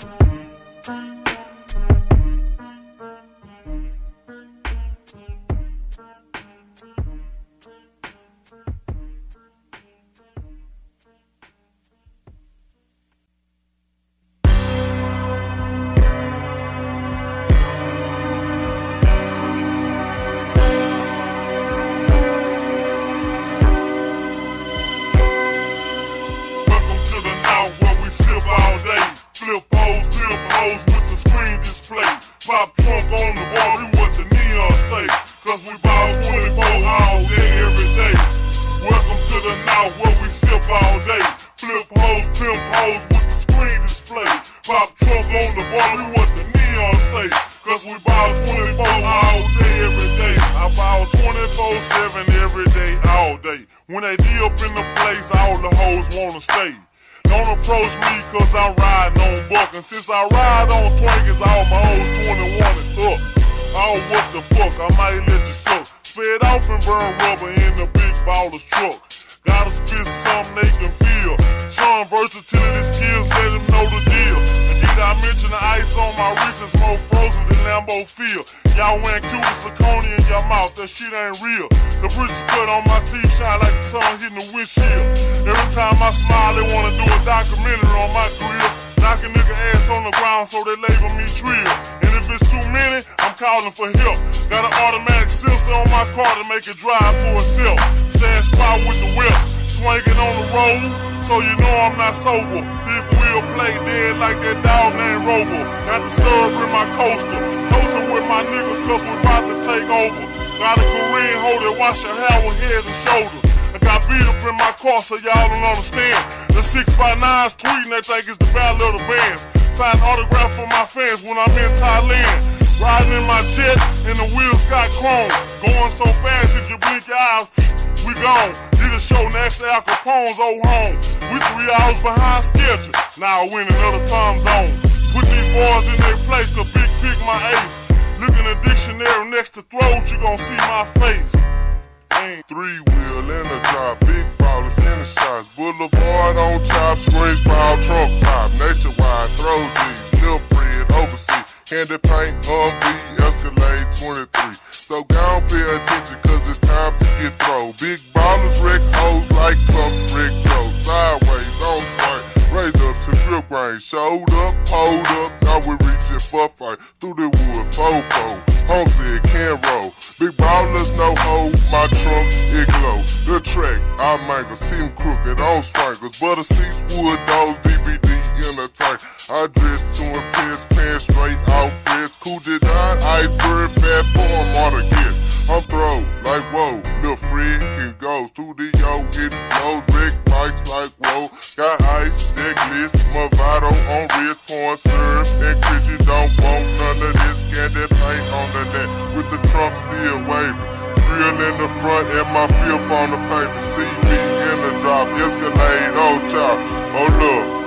Flip hoes, flip hoes with the screen display. Pop trunk on the wall, we want the neon say. Cause we ball twenty-four all day, every day. Welcome to the North where we sip all day. Flip hoes, pimp hoes with the screen display. Pop trunk on the wall, we want the neon say. Cause we ball twenty-four all day, every day. I ball twenty-four seven every day, all day. When they D up in the place, all the hoes wanna stay. Don't approach me cause I'm riding on buck. And since I ride on twankers, all my hoes twenty-one and up. Oh, what the fuck, I might let you suck. Fed off and burn rubber in the big baller's truck. Gotta spit something they can feel. Showing versatility skills, let them know the deal. And did I mention the ice on my wrist is more frozen than Lambeau Field. Y'all wearing Cuban zirconia in your mouth, that shit ain't real. The britches cut on my teeth shine like the sun hitting the windshield. Every time I smile, they wanna do a documentary on my career. Knock a nigga ass on the ground so they label me trill. And if it's too many, I'm calling for help. Got an automatic sensor on my car to make it drive for itself. Stash squad with the whip, swinging on the road, so you know I'm not sober. Fifth wheel play dead like that dog named Robo. Got the syrup in my coaster, toasting with my niggas cause we about to take over. Got a Korean hoe that wash your hair with head and shoulders. I got beat up in my car so y'all don't understand. The six by nines tweeting they think it's the battle of the bands. Sign autograph for my fans when I'm in Thailand. Riding in my jet and the wheels got chrome. Going so fast if you blink your eyes, we gone. Did a show next to Al Capone's old home. We three hours behind schedule. Now we in another time zone. Put these boys in their place, the big pick my ace. Look in the dictionary next to throat, you gon' see my face. Ain't three wheel in the drop, big ballers in the shots. Boulevard on top, screens pile, trunk pop. Nationwide, throw G's, Lil Fred, overseas. Candy paint, Humvee, Escalade twenty-three. So gon' pay attention cause it's time to get thrown. Big ballers wreck hoes like clumps, Rick Go. Sideways, on swing, raised up to grip range. Showed up, hold up, now we reaching for fight. Through the wood, fofo, home said can't roll. Big ballers no hold, my trunk, it glow. The track, I mangle, see him crooked on swangers. Butter seats, wood doors, D V D in a tank. I dress to impress, pants straight off fits. Cool design, iceberg, fat form, all the gifts. I'm thrown, like whoa, Lil Fred can go. Studio, it flows, Rick mics like whoa. Got ice, necklace, Movado on wrist, porn serve. And Chris, you don't want none of this candy paint on the neck. With the trunk still waving. Grill in the front and my filth on the paper. See me in the drop, Escalade on top. Oh look.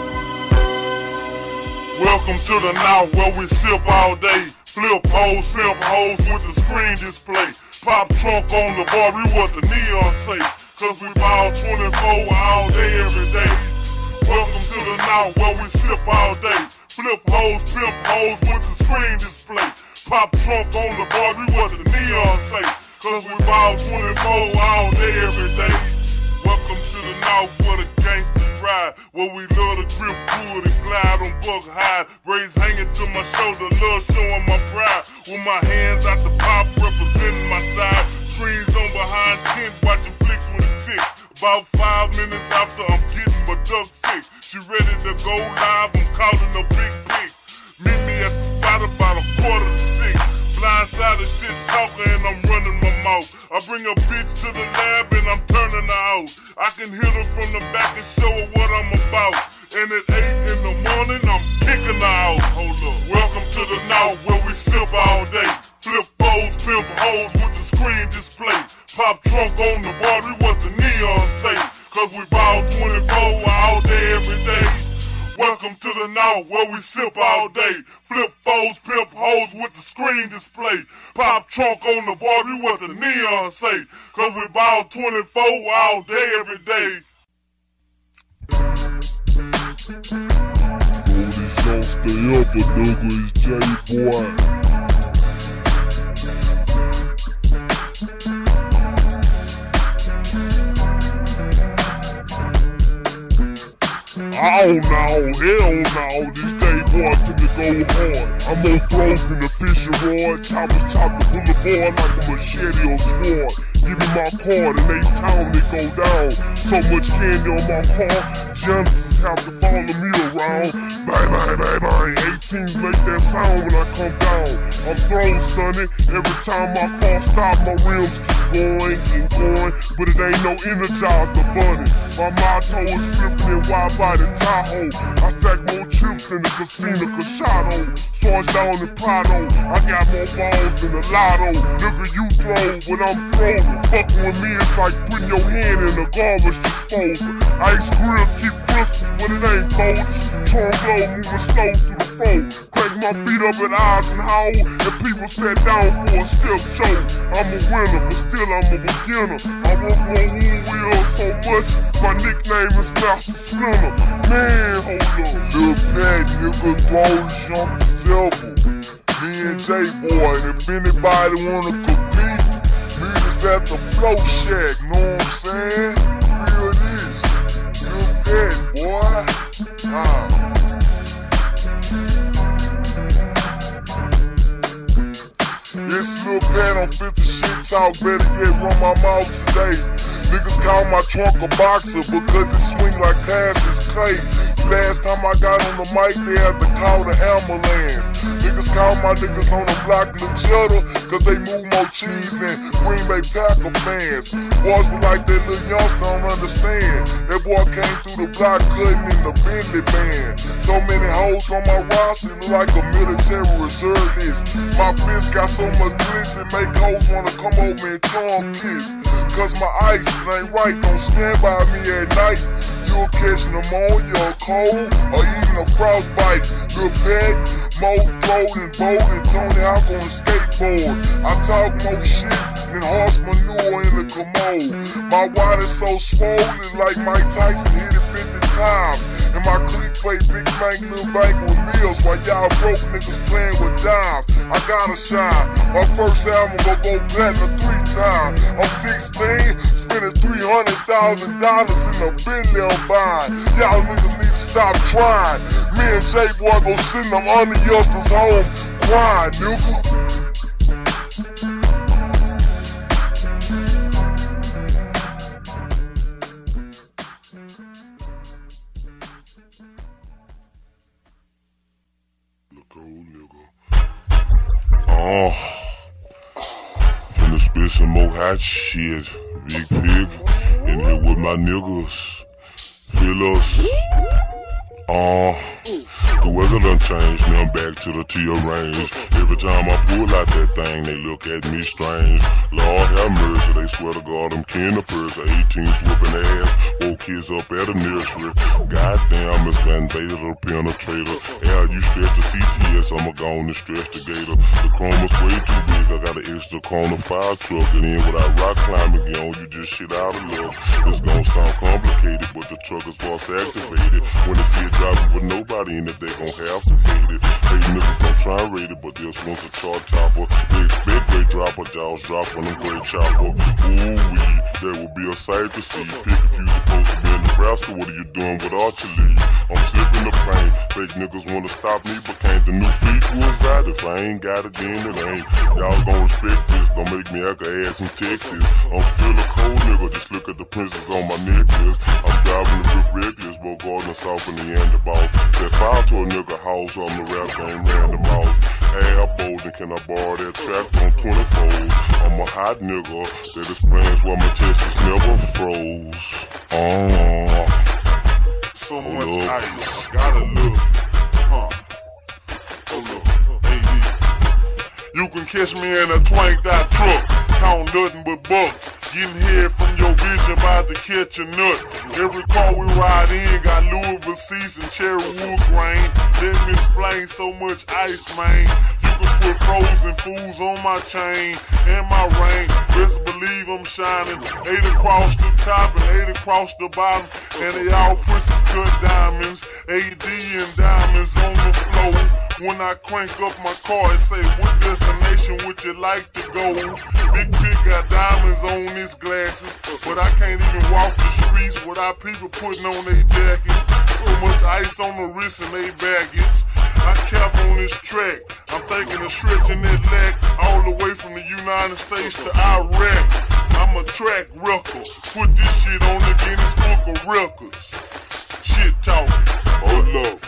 Welcome to the North where we sip all day. Flip hoes, pimp hoes with the screen display. Pop trunk on the bar, we want the neon say. Cause we ball twenty-four all day, every day. Welcome to the North where we sip all day. Flip hoes, pimp hoes with the screen display. Pop trunk on the bar, we want the neon say. Cause we ball twenty-four all day, every day. Welcome to the North where the gangsters ride. Where we love to grip wood and glide on buck high. Rays hanging to my shoulder, love showing my pride. With my hands out the pop, representing my side. Screens on behind tent, watching flicks with a chick. About five minutes after I'm getting my duck sick. She ready to go live, I'm calling a big pick. Meet me at the spot of out. I bring a bitch to the lab and I'm turning her out. I can hit her from the back and show her what I'm about. And at eight in the morning, I'm kicking her out. Hold up. Welcome to the North where we sip all day. Flip foes, pimp hoes with the screen display. Pop trunk on the body, what the neon say. Cause we ball twenty-four all day, every day. Welcome to the North where we sip all day. Flip foes, pimp hoes with the screen display. Pop trunk on the body, what the neon say. Cause we ball twenty-four all day, every day. These don't stay up, a nigga is J-Boy. Oh no, hell no, this J-Boy finna go hard. I'm on throws in the fishing rod, choppers chop the boulevard like a machete or sword. Give me my card and they town they go down. So much candy on my car, janitors have to follow me around. Bang, bang, bang, bang, eighteens make that sound when I come down. I'm thrown, sonny, every time my car stop, my rims keep going and going. But it ain't no Energizer bunny. My motto is flipping it wide body Tahoe. I stack more chips than the casino Cachado. Stars down in Prado, I got more balls than a lotto. Nigga, you throw when I'm throwing. Fucking with me is like putting your hand in a garbage disposal. Ice grill keep crisp when it ain't folded. Trunk low moving slow through the phone. Crank my feet up at Eisenhower and people sat down for a stiff show. I'm a winner, but still I'm a beginner. I work my wound wheel so much, my nickname is Master Splinter. Man, hold up. Lil' Pat, nigga, throws jump the devil. Me and J-Boy, and if anybody wanna compete, meet us at the Flow Shack, know what I'm saying? Feel this, Lil' Pat, boy. Ah. It's Lil' Pat on fifty shit talk, better yet run my mouth today. Niggas call my trunk a boxer because it swing like Cassius Clay. Last time I got on the mic, they had to call the ambulance. Niggas call my niggas on the block Legetta cause they move more cheese than Green Bay Packer fans. Boys be like that little youngster don't understand. That boy came through the block cutting in the Bentley band. So many hoes on my roster look like a military reserve list. My fist got so much glitz it make hoes wanna come over and charm kiss. Cause my ice ain't right, don't stand by me at night. You'll catch pneumonia or cold, or even a frostbite. Lil' Pat, Mo, Throat, and Bold, and Tony Hawk on the skateboard. I talk more shit than horse manure in the commode. My wad is so swollen like Mike Tyson hit it fifty times. And my clique play Big Bank, Lil' Bank with meals while y'all broke niggas playing with dimes. I gotta shine. My first album gon' go platinum three times. I'm sixteen, spending three hundred thousand dollars in a Bentley on buying. Y'all niggas need to stop trying. Me and J-Boy gon' send them under youngsters home crying, nigga. Oh, finna spit some more hot shit. Big Pig in here with my niggas. Feel us. Oh, the weather done changed, now I'm back to the T range. Every time I pull out that thing, they look at me strange. Lord have mercy, they swear to God I'm kinderpers. eighteens whooping ass, woke kids up at a nursery. Goddamn, it's Van Vader the penetrator. Al, you stretch the C T S, I'ma go on and stretch the gator. The chrome is way too big, I got an extra corner fire truck. And then without rock climbing, you know, you just shit out of luck. It's gonna sound complicated, but the truck is force activated. When they see it driving with nobody in it, they gon' have to hate it. Hey, niggas don't try and rate it, but this one's a chart topper. They expect great dropper, jaws drop on them great chopper. Ooh-wee, that would be a sight to see. Pick if you supposed to be in Nebraska, what are you doing without your leave? I'm slipping the plane, fake niggas wanna stop me, but can't the new feet was out. If I ain't got it, then it ain't. Y'all gon' respect this, don't make me act a ass in Texas. I'm still a cold nigga, just look at the princess on my necklace. I'm driving the rip reckless, but Gardner South in the end about. Set fire to a nigga house on the rap game, random house. Elbow, can I borrow that track on twenty-fours? I'm a hot nigga that explains why my chest is never froze. Oh, so much ice, gotta look, huh? Hold up, A D. You can catch me in a twanked out truck, count nothing but bucks. Getting head from your bitch, about to catch a nut. Every car we ride in got Louisville seats and cherry wood grain. Let me explain, so much ice, man. You can put frozen fools on my chain and my ring. Best believe I'm shining. Eight across the top and eight across the bottom. And they all princess cut diamonds. A D and diamonds on the floor. When I crank up my car, it say, what destination would you like to go? Big Pig got diamonds on his glasses, but I can't even walk the streets without people putting on their jackets. So much ice on the wrist and they baggage. I cap on this track. I'm thinking of stretching that leg all the way from the United States to Iraq. I'm a track record. Put this shit on the Guinness Book of Records. Shit talking. Hold up.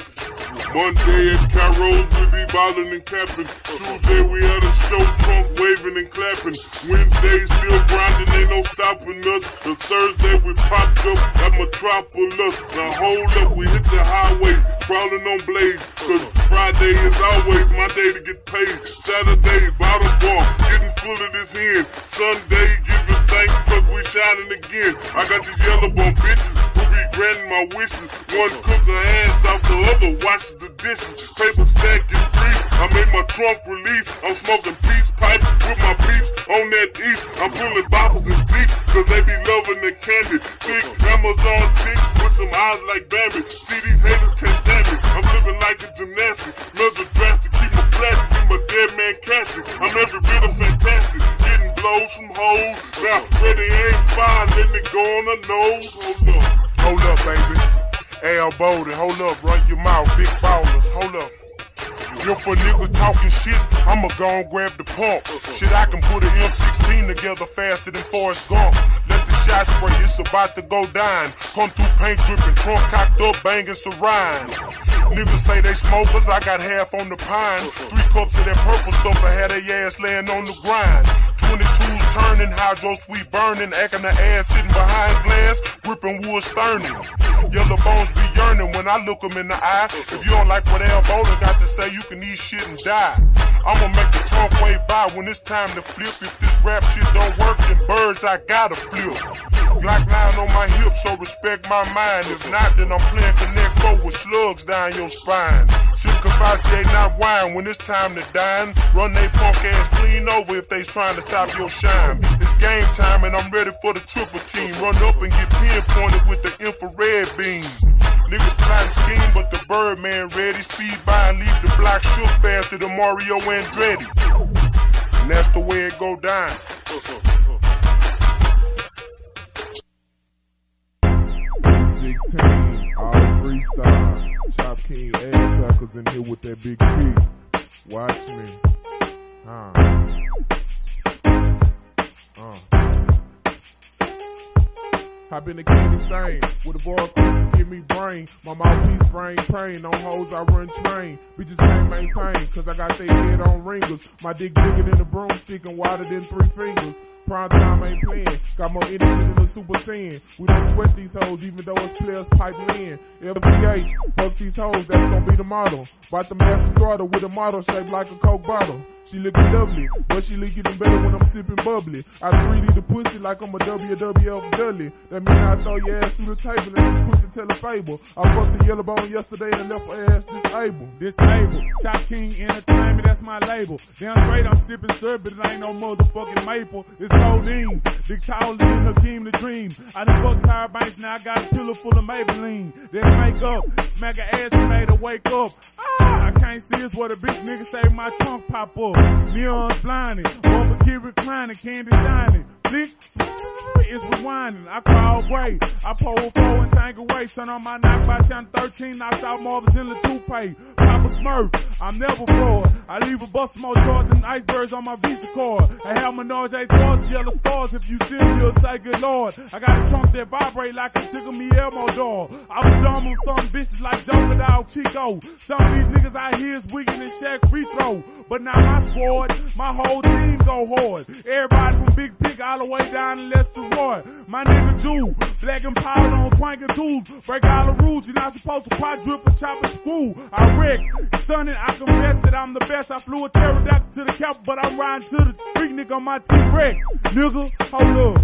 Monday at Cairo's we be ballin' and capping. Tuesday we had a show, trunk waving and clapping. Wednesday still grinding, ain't no stopping us. The Thursday we popped up at Metropolis. Now hold up, we hit the highway, crawling on blades. Cause Friday is always my day to get paid. Saturday, bottle bar, getting full of this hen. Sunday, giving thanks cause we shining again. I got these yellow bone bitches who be granting my wishes. One cook her ass off, the other washes the dishes. Paper stack is brief, I made my trunk release. I'm smoking peace pipe with my peeps on that east. I'm pulling bottles and deep, cause they be loving the candy. Big Amazon chick with some eyes like Bambi. See these haters can't stand it. I'm living like a gymnastic. Measure drastic, keep my plastic, keep my dead man casting. I'm every bit of fantastic. Getting blows from hoes. Now, ready ain't fine, letting it go on the nose. Hold up. Hold up, baby. Elbow, hold up, run your mouth, big ballers, hold up. If a nigga talking shit, I'ma go and grab the pump. Shit, I can put an M sixteen together faster than Forrest Gump. Let the shot spray, it's about to go down. Come through paint dripping, trunk cocked up, banging Saran. Niggas say they smokers, I got half on the pine. Three cups of that purple stuff, I had their ass laying on the grind. twenty-twos turning, hydro sweet burning, acting the ass sitting behind glass, gripping wood sterning. Yellow bones be yearning when I look them in the eye. If you don't like what Elbow got to say, you can eat shit and die. I'ma make the trunk way by when it's time to flip. If this rap shit don't work, then birds I gotta flip. Glock nine on my hip, so respect my mind. If not, then I'm playing Connect Four with slugs down your spine. Sip Cavassier, not wine, when it's time to dine. Run they punk ass clean over if they's trying to stop your shine. It's game time and I'm ready for the triple team. Run up and get pinpointed with the infrared beam. Niggas plotting scheme, but the Birdman ready. Speed by and leave the block shook faster than Mario Andretti. And that's the way it go down. sixteen, all freestyle. Chop King ass suckers in here with that big P. Watch me. Huh. Uh. Hop in the candy stain with a bar quick to give me brain. My mouthpiece brain praying on hoes I run train. Bitches can't maintain cause I got their head on ringers. My dick bigger than a broomstick and wider than three fingers. Prime time ain't playing, got more energy than a super saiyan. We don't sweat these hoes even though it's players piping in. L P H, fuck these hoes, that's gonna be the model. Bought the massive throttle with a model shaped like a Coke bottle. She looking lovely, but she look even better when I'm sipping bubbly. I three D the pussy like I'm a W W F Dudley. That mean I throw your ass through the table and just quick to tell a fable. I fucked the yellow bone yesterday and left her ass disabled. Disabled. Chop King Entertainment, that's my label. Damn straight I'm sipping syrup, but it ain't no motherfucking maple. It's codeine. Dick Towley and Hakeem the Dream. I done fucked Tyra Banks, now I got a pillow full of Maybelline. Then make up, smack her ass and made her wake up. Ah, I can't see us what a bitch nigga say my trunk pop up. Neon's blinding, over key reclining, candy shining. Flick, It's rewinding, I call break. I pull a four and tank away. Turn on my knock by channel thirteen, knocked out Marvin's in the toupee. Papa Smurf, I'm never fraud. I leave a bus more charge than icebergs on my Visa card. I have Menage a trois, yellow stars. If you see me, you'll say good Lord. I got a trunk that vibrate like a tickle me Elmo dog. I was dumb on some bitches like Joker Dog Chico. Some of these niggas out here is weaker than Shaq free throw. But now my squad, my whole team go hard. Everybody from Big Pig all the way down to Lester Roy. My nigga Jew, black and powder on twanking tools. Break all the rules, you're not supposed to pot drip and chop and screw. I wreck, stunning, I confess that I'm the best. I flew a pterodactyl to the cap, but I'm riding to the street, nigga, on my T-Rex. Nigga, hold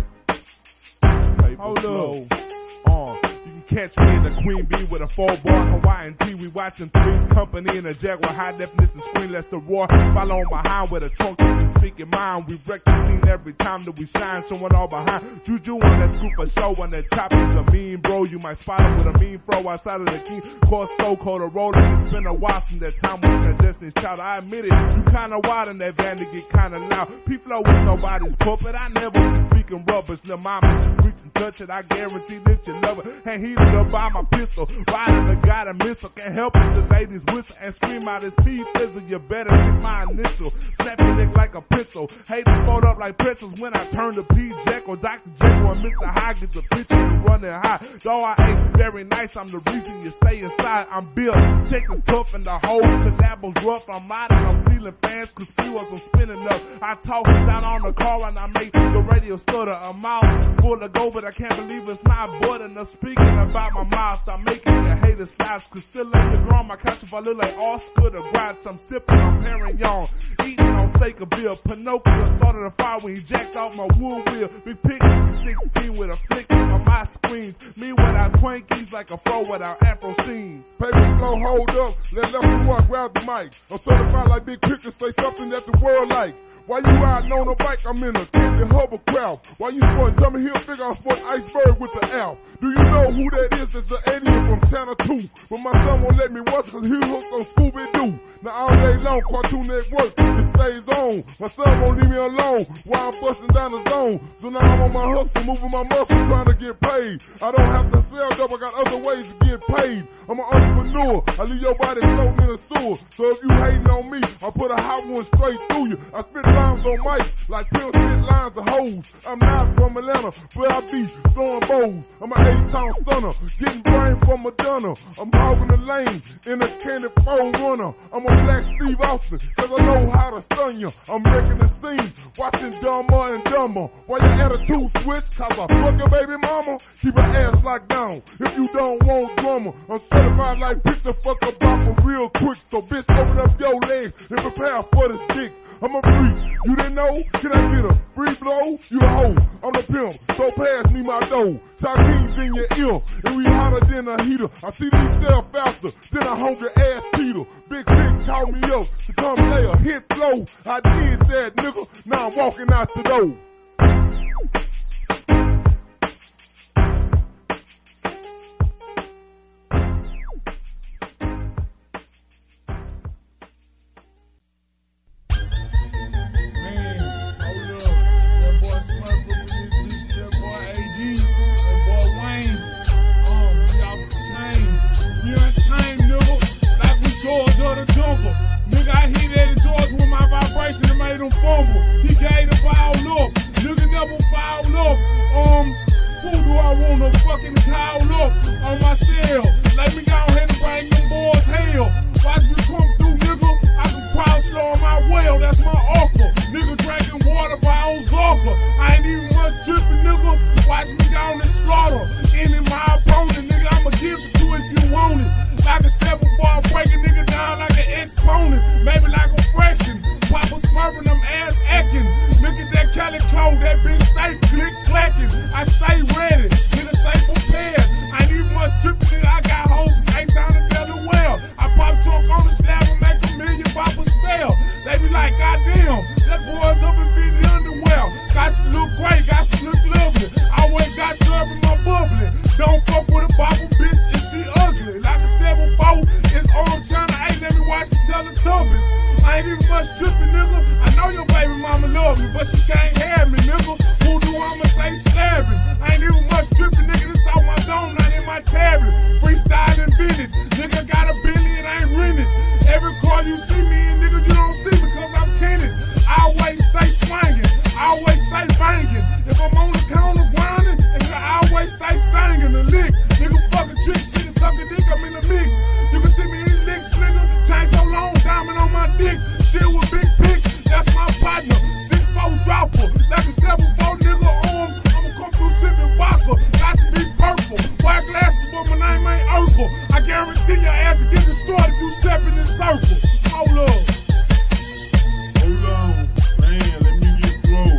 up. Hold up. Uh. Catch me in the Queen Bee with a four-bar Hawaiian tee. We watching Three's Company in a Jaguar high-definition screen. Let's the roar. Follow on behind with a trunk and speaking mind. We wreck the scene every time that we shine. Someone all behind. Juju on that scoop for show. On that chop is a mean bro. You might spot him with a mean fro outside of the king. Course so cold a roller. It's been a while since that time with that Destiny's Child. I admit it. You kinda wild in that van to get kinda loud. P-Flow with nobody's puppet. I never be speaking rubbish. Lil' mama, you reach and touch it. I guarantee that you love it. And he up by my pistol, riding the guy to missile. Can't help it, the ladies whistle and scream out his P fizzle. You better get my initial. Snap your neck like a pistol. Haters fold up like pretzels when I turn to P Jack or Doctor Jekyll and Mister High. Get the picture you running high. Though I ain't very nice, I'm the reason you stay inside. I'm built, Texas tough and the whole collabos rough. I'm out and I'm sealing fans cause fuels I'm spinning up. I talk down on the car and I make the radio stutter. A mouth full of gold, but I can't believe it's not butter. Enough speaking about my mouth, I'm making the haters slides. Cause still in the ground, my country I look like Oscar the Grouch. I'm sipping on Perignon, eating on steak of beer. Pinocchio started a fire when he jacked off my wood wheel. Big Pig sixteen with a flick on my screens. Me without Twinkies like a fro without Afro scene. Paper flow, hold up, let left one grab the mic. I'm certified like Big Pig to say something that the world like. While you riding on a bike, I'm in a candy hovercraft. While you spun dummy hill, figure I spun iceberg with the Alf. Do you know who that is? It's an alien from Channel two. But my son won't let me watch cause he hooked on Scooby-Doo. Now all day long, Cartoon Network, it stays on. My son won't leave me alone while I'm busting down the zone. So now I'm on my hustle, moving my muscle, trying to get paid. I don't have to sell dope, I got other ways to get paid. I'm an entrepreneur, I leave your body floating in a sewer. So if you hating on me, I put a hot one straight through you. I spit lines on mics, like pills spit lines of hoes. I'm not from Atlanta, but I be throwing bows. I'm an eight-town stunner, getting brain from Madonna. I'm hogging the lane in a candy phone runner. I'm a black Steve Austin, cause I know how to stun you. I'm wrecking the scene, watching Dumber and Dumber. While your attitude switch, cause I fuck your baby mama, keep her ass locked down. If you don't want drama, I'm certified like pick the fuck up off for real quick. So bitch, open up your legs and prepare for this dick. I'm a freak, you didn't know? Can I get a free blow? You a hoe, I'm the pimp, so pass me my dough. Shot keys in your ear, and we hotter than a heater. I see these sell faster than a hungry ass Peter. Big Pig called me up to come lay a hit flow. I did that, nigga, now I'm walking out the door. Nigga, I hit Eddie George with my vibration and made him fumble. He gave the ball up. Nigga never foul up. Um, who do I wanna fucking call up on my cell? Let me go ahead and bring them boys hell. Watch me come through, nigga. I can crowd slow on my well. That's my uncle. Nigga drinking water by old Zorka. I ain't even much tripping, nigga. Watch me down and slaughter. Any my opponent, nigga, I'ma give it to you if you want it. Like a seven bar, break a nigga down like an exponent. Maybe like a fraction. Papa smurfing them ass acting. Look at that Cali code, that bitch stay click clacking. I stay ready, nigga stay prepared. all you see me in, nigga, you don't see me cause I'm tinted. I always stay swinging, I always stay banging. If I'm on the counter grinding, nigga, I always stay stanging. The lick, nigga, fucking trick shit and sucking dick, I'm in the mix. You can see me in licks, nigga, chain so long, diamond on my dick. Shit with big pick, that's my partner. six four dropper, like a seven four nigga arm. I'ma come through sipping vodka, got to be purple. White glasses, but my name ain't Urkel. I guarantee your ass to get destroyed if you step in this circle. Hold up. Hold on, man, let me get through.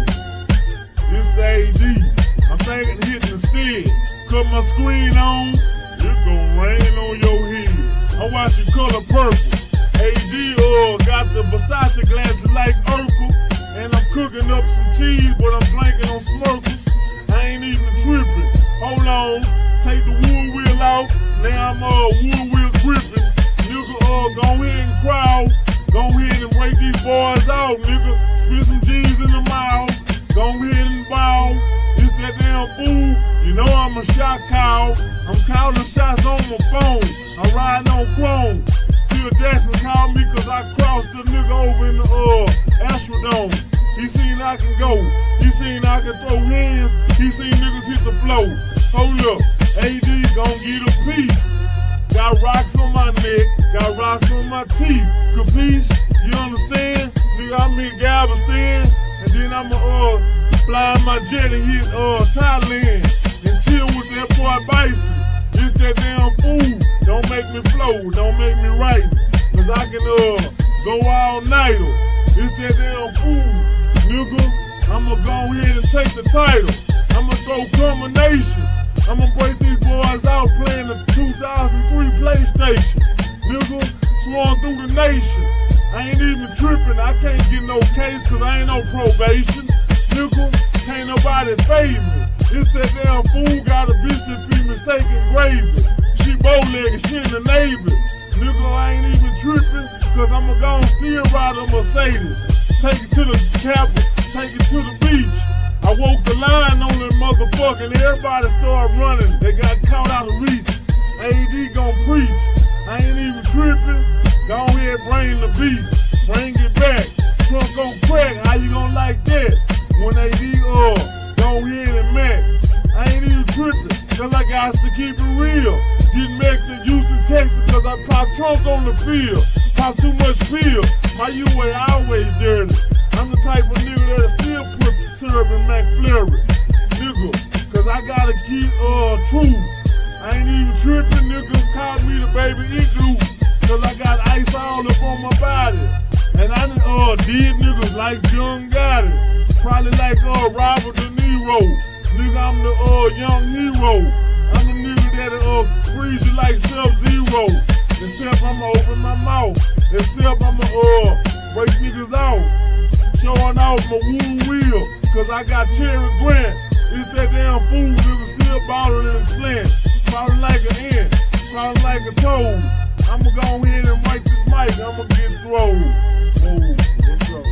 This the A D. I'm thinking hitting the stead. Cut my screen on, it's gonna rain on your head. I watch you color purple. A D uh, got the Versace glasses like Urkel. And I'm cooking up some cheese, but I'm drinking on Smirkles. I ain't even tripping. Hold on, take the wood wheel out. Now I'm uh, wood wheel gripping. Nigga, uh, go ahead and crowd. Go ahead and break these boys out, nigga. Spit some G's in the mouth. Go ahead and bow. It's that damn fool. You know I'm a shot cow. I'm counting shots on my phone. I'm riding on chrome. Phil Jackson called me cause I crossed the nigga over in the uh, Astrodome. He seen I can go. He seen I can throw hands. He seen niggas hit the floor. Hold up. A D gon' get a piece. Got rocks on my neck. Got rocks on my teeth. Capiche? You understand? Nigga, I'm in Galveston. And then I'ma uh, fly my jet and hit uh, Thailand. And chill with that boy Bison. It's that damn fool. Don't make me flow. Don't make me right. Cause I can uh, go all nighter. It's that damn fool. Nigga, I'ma go ahead and take the title. I'ma throw combinations. I'ma break these boys out playing the two thousand three PlayStation. Nigga, sworn through the nation. I ain't even tripping. I can't get no case cause I ain't no probation. Nigga, can't nobody fade me. It's that damn fool got a bitch that be mistaken gravy. She bow-legged, she in the Navy. Nigga, I ain't even tripping cause I'ma go and still ride a Mercedes. Take it to the cabin, take it to the beach. I woke the line on that motherfucker and everybody started running. They got caught out of reach. A D gon' preach. I ain't even tripping. Go ahead, bring the beat. Bring it back. Trunk on crack. How you gon' like that? When A D uh, go ahead and mac. I ain't even tripping. Cause I got to keep it real. Getting back to Houston, Texas cause I pop trunk on the field. Pop too much pill. My U A always dirty. I'm the type of nigga that'll still put syrup in McFlurry. Nigga, cause I gotta keep uh truth. I ain't even tripping, nigga. Call me the baby igloo. Cause I got ice all up on my body. And I done uh did niggas like Young Gotti. Probably like uh Robert De Niro. Nigga, I'm the uh young hero. I'm the nigga that'll uh freeze you like Sub-Zero. Except I'ma open my mouth. Except I'ma uh break niggas out. Showing off my woo wheel. Cause I got Cherry Grant. It's that damn fool nigga still ballin' and slant. Ballin' like an ant. Ballin' like a toad. I'ma go ahead and wipe this mic. I'ma get thrown. Whoa, what's up?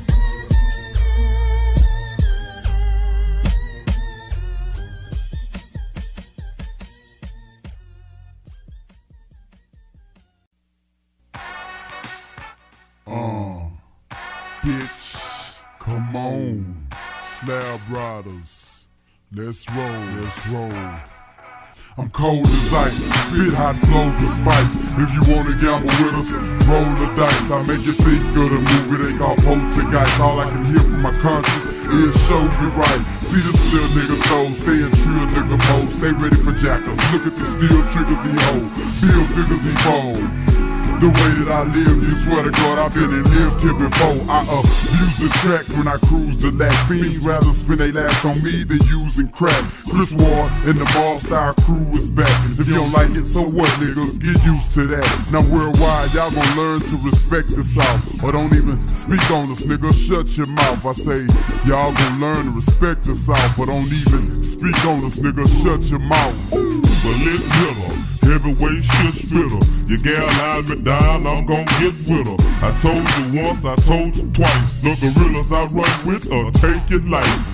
Uh, bitch, come on, Slab Riders, let's roll, let's roll. I'm cold as ice, spit hot flows with spice. If you wanna gamble with us, roll the dice. I make you think of the movie they call Poltergeist. All I can hear from my conscience is show you right. See this little nigga toes, stay in true nigga mode. Stay ready for jackals, look at the steel triggers he hold. Bill figures he fold. The way that I live, you swear to God, I've been and lived here before. I abuse the track when I cruise the lack. Fiends rather spend they last on me than using crack. Chris Ward and the Mob Style crew is back. If you don't like it, so what, niggas? Get used to that. Now worldwide, y'all gon' learn to respect the South. Or don't even speak on us, nigga. Shut your mouth. I say, y'all gon' learn to respect the South. But don't even speak on us, nigga. Shut your mouth. But let's hit her. Heavyweight shit spitter. Your gal eyes me down, I'm gon' get with her. I told you once, I told you twice. The gorillas I run with are take it light.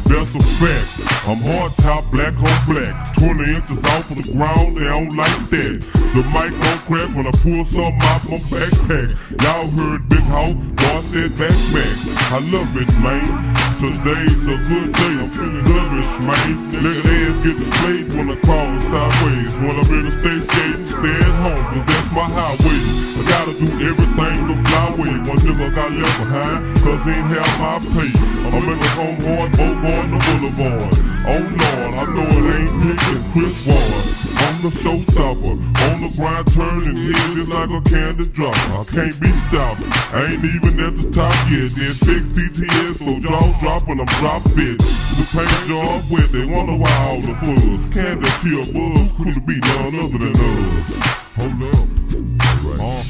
that's a fact. I'm hard top, black on black. twenty inches off of the ground, they don't like that. The mic don't crack when I pull something out my backpack. Y'all heard Big House, boy said back back. I love it, man. Today's a good day, I'm feeling dovish, man. Nigga ass get the slate when I call it sideways. When I'm in the state skating, stay at home, cause that's my highway. I gotta do everything the flyway. One nigga got left behind, cause he ain't have my pay. I'm in the home hard, boat on the boulevard. Oh Lord, I know it ain't picking Chris Ward. I'm the showstopper, on the grind turning, head like a candy dropper. I can't be stopped, I ain't even at the top yet. Then fix C T S, so jaws dropping, I'm drop fit. The paint job wet, they wonder why all the fuzz. Candy pure buzz, could it be none other than us? Hold up, right. Uh.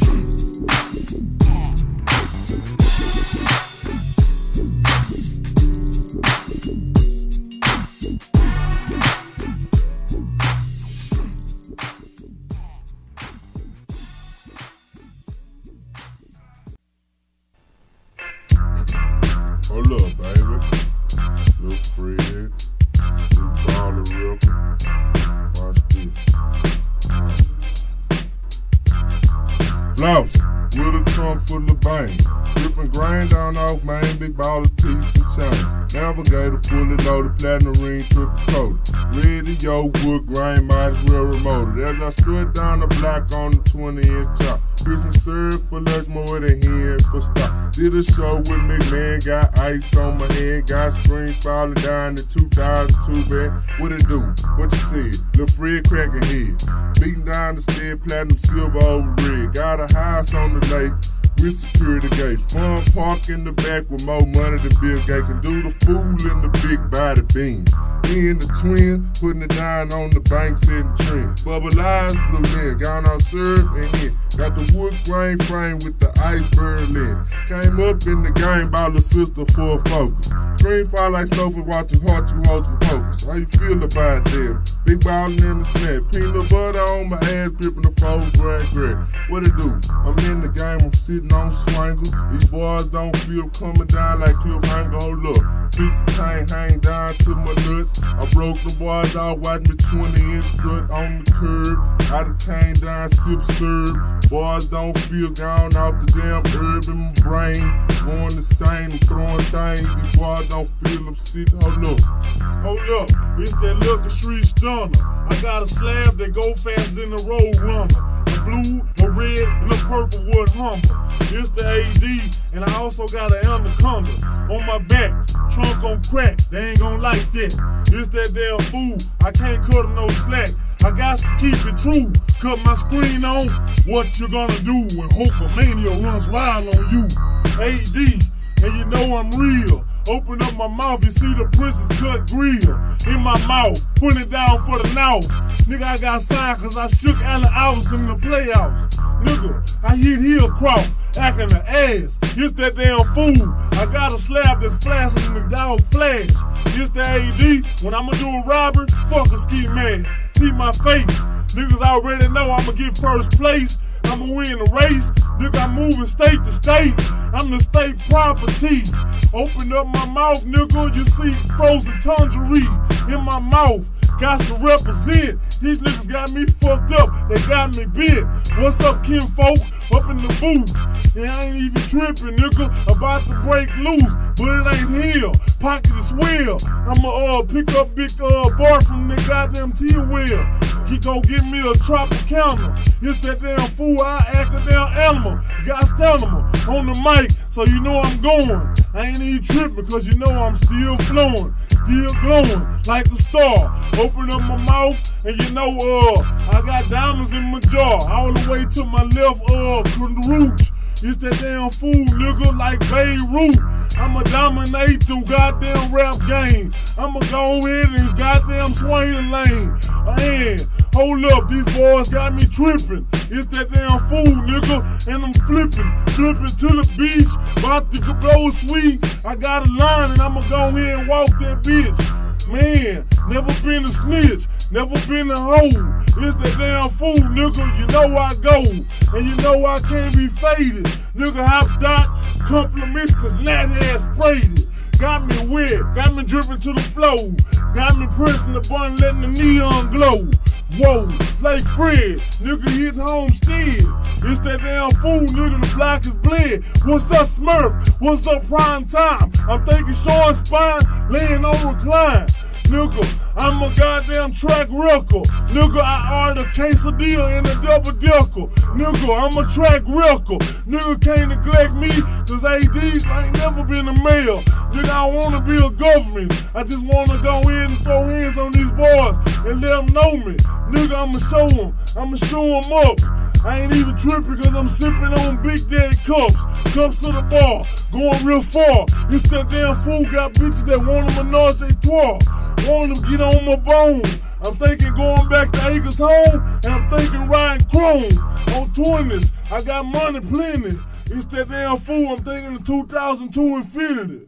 Hold up, baby. Lil Fred, Big Baller Ripper. Watch this. Floss, with a trunk full of bang. Ripping grain down off main, Big Baller piece and chain. Navigator fully loaded, platinum ring, triple coated. Radio, wood grain, might as well remote it. As I straight down the block on the twenty inch chop. Chris and serve for lunch more than hen for stock. Did a show with McMahon, got ice on my head, got screens falling down in two thousand two, man. What it do? What you said? Lil Fred cracking head. Beating down the stair, platinum silver over red. Got a house on the lake with security gates. Fun park in the back with more money than Bill Gates. Can do the fool in the big body beam. Me and the twin, putting it down on the bank, setting trend. Bubble eyes, blue lens, gone on serve and hit. Got the wood grain frame with the iceberg lens. Came up in the game by the sister for a focus. Screen fall like snow for watching hard two hoes for focus. How you feel about that? Big ballin' in the snap. Peanut butter on my ass, gripping the fold, grab, grab. What it do? I'm in the game, I'm sitting on swangles. These boys don't feel coming down like cliffhanger. Hold up. Piece of chain hang down to my nuts. I broke the boys out, watch me twenty inch strut on the curb. I done came down, sip serve. Boys don't feel gone off the damn herb in my brain. Going the same, throwing things. These boys don't feel upset. Hold up. Hold up. It's that Lucky Street stunner. I got a slab that go faster than a road runner. A blue, a red, and a purple wood hummer. It's the A D, and I also got an anaconda on my back. Trunk on crack, they ain't gon' like that. It's that damn fool, I can't cut him no slack. I got to keep it true, cut my screen on. What you gonna do when Hulkamania runs wild on you? A D, and you know I'm real. Open up my mouth, you see the Princess Cut grill in my mouth, put it down for the now. Nigga, I got signed cause I shook Allen Iverson in the playoffs. Nigga, I hit Hillcroft, acting the ass. It's that damn fool. I got a slab that's flashing in the dog flash. It's the A D. When I'ma do a robbery, fuck a ski mask. See my face. Niggas already know I'ma get first place. I'ma win the race. Nigga, I'm moving state to state. I'm the state property. Open up my mouth, nigga. You see frozen tangerine in my mouth. Got to represent. These niggas got me fucked up. They got me bit. What's up, kinfolk? Up in the booth. And I ain't even tripping, nigga. About to break loose, but it ain't here. Pocket is swell. I'ma uh pick up big uh bar from the goddamn T-Well. He gon' give me a Tropicana. It's that damn fool. I act a damn animal. Got stamina on the mic, so you know I'm going. I ain't even tripping, cause you know I'm still flowing. Still glowing like a star. Open up my mouth, and you know, uh, I got diamonds in my jaw. All the way to my left, uh, from the roots. It's that damn fool, nigga, like Beirut. I'ma dominate through goddamn rap game. I'ma go ahead and goddamn swing the lane. Man, hold up, these boys got me tripping. It's that damn fool, nigga, and I'm flipping, flipping to the beach, about to blow sweet. I got a line and I'ma go ahead and walk that bitch. Man, never been a snitch, never been a hoe. It's that damn fool, nigga, you know I go, and you know I can't be faded. Nigga, hop dot, compliments, cause Natty ass sprayed it. got me wet, got me dripping to the floor, got me pressing the button, letting the neon glow. Whoa, like Fred, nigga hit homestead. It's that damn fool, nigga, the block is bled. What's up, Smurf? What's up, prime time? I'm thinking Sean Spine, laying on recline. Nigga, I'm a goddamn track record. Nigga, I ordered a quesadilla in a double decker. Nigga, I'm a track record. Nigga can't neglect me, cause A Ds ain't never been a mayor. Nigga, I wanna be a government. I just wanna go in and throw hands on these boys and let them know me. Nigga, I'ma show them. I'ma show them up. I ain't even tripping cause I'm sipping on Big Daddy cups. Cups of the bar, going real far. It's that damn fool got bitches that want them a menage a trois. Want them get on my bone. I'm thinking going back to Acres home, and I'm thinking riding chrome on twenties. I got money plenty. It's that damn fool. I'm thinking the two thousand two Infinity.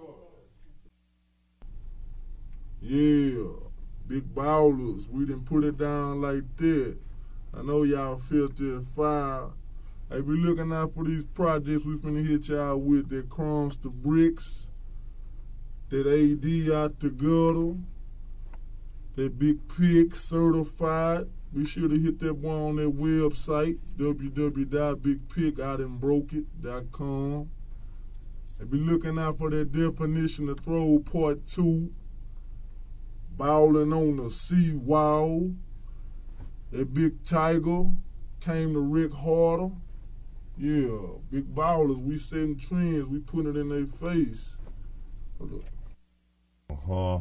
Yeah, big ballers. We didn't put it down like that. I know y'all filthy as fire. Hey, be looking out for these projects we finna hit y'all with. That Crumbs to Bricks, that A D out the gutter, that Big Pig certified. Be sure to hit that one on that website, w w w dot big pig out and broke it dot com. And be looking out for that Definition of Throw Part two, Ballin' on the Sea Wall. That Big Tiger came to Rick Harder. Yeah, big ballers, we setting trends, we put it in their face. Hold up. Uh-huh.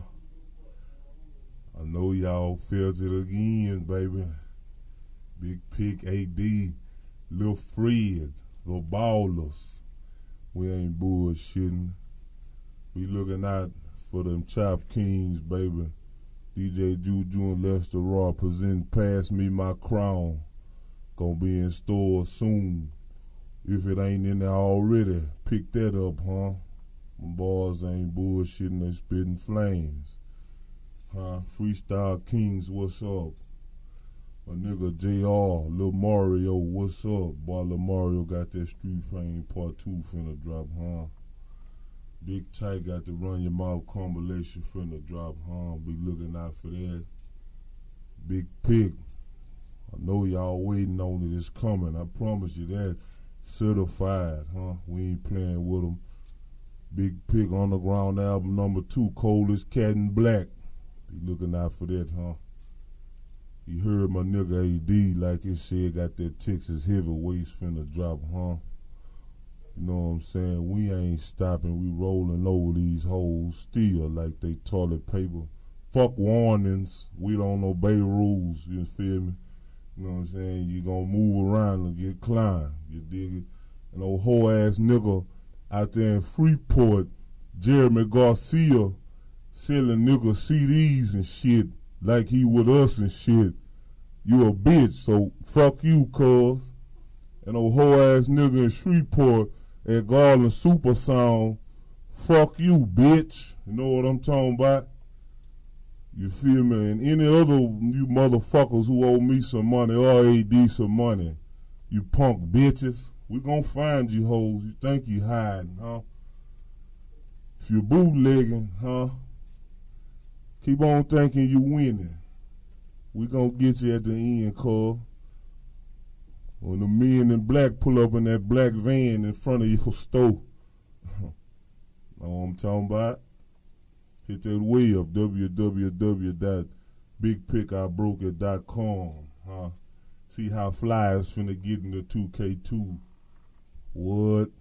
I know y'all felt it again, baby. Big Pig A D, Lil Fred, Lil Ballers. We ain't bullshitting. We looking out for them Chop Kings, baby. D J Juju and Lester Raw present Pass Me My Crown. Gonna be in store soon. If it ain't in there already, pick that up, huh? Them boys ain't bullshitting, they spitting flames. Huh? Freestyle Kings, what's up? My nigga J R, Lil Mario, what's up? Boy, Lil Mario got that Street Fame Part two finna drop, huh? Big Tight got the Run Your Mouth compilation finna drop, huh? Be looking out for that. Big Pig, I know y'all waiting on it, it's coming, I promise you that. Certified, huh? We ain't playing with them. Big Pig Underground album number two, Coldest Cat in Black. Be looking out for that, huh? You heard my nigga A D, like he said, got that Texas Heavyweights finna drop, huh? You know what I'm saying? We ain't stopping, we rolling over these hoes still like they toilet paper. Fuck warnings, we don't obey rules, you feel me? You know what I'm saying? You gonna move around and get climbed, you dig it? An old hoe ass nigga out there in Freeport, Jeremy Garcia, selling nigga C Ds and shit like he with us and shit. You a bitch, so fuck you, cuz. An old hoe ass nigga in Shreveport at Garland Super Sound, fuck you, bitch. You know what I'm talking about? You feel me? And any other you motherfuckers who owe me some money, or A D some money, you punk bitches, we gon' find you hoes. You think you hiding, huh? If you bootlegging, huh? Keep on thinking you winning. We gon' get you at the end, cuz. When the men in black pull up in that black van in front of your store. Know what I'm talking about? Hit that way up, w w w dot big pick I broke it dot com, huh? See how flyers finna get in the two K two. What?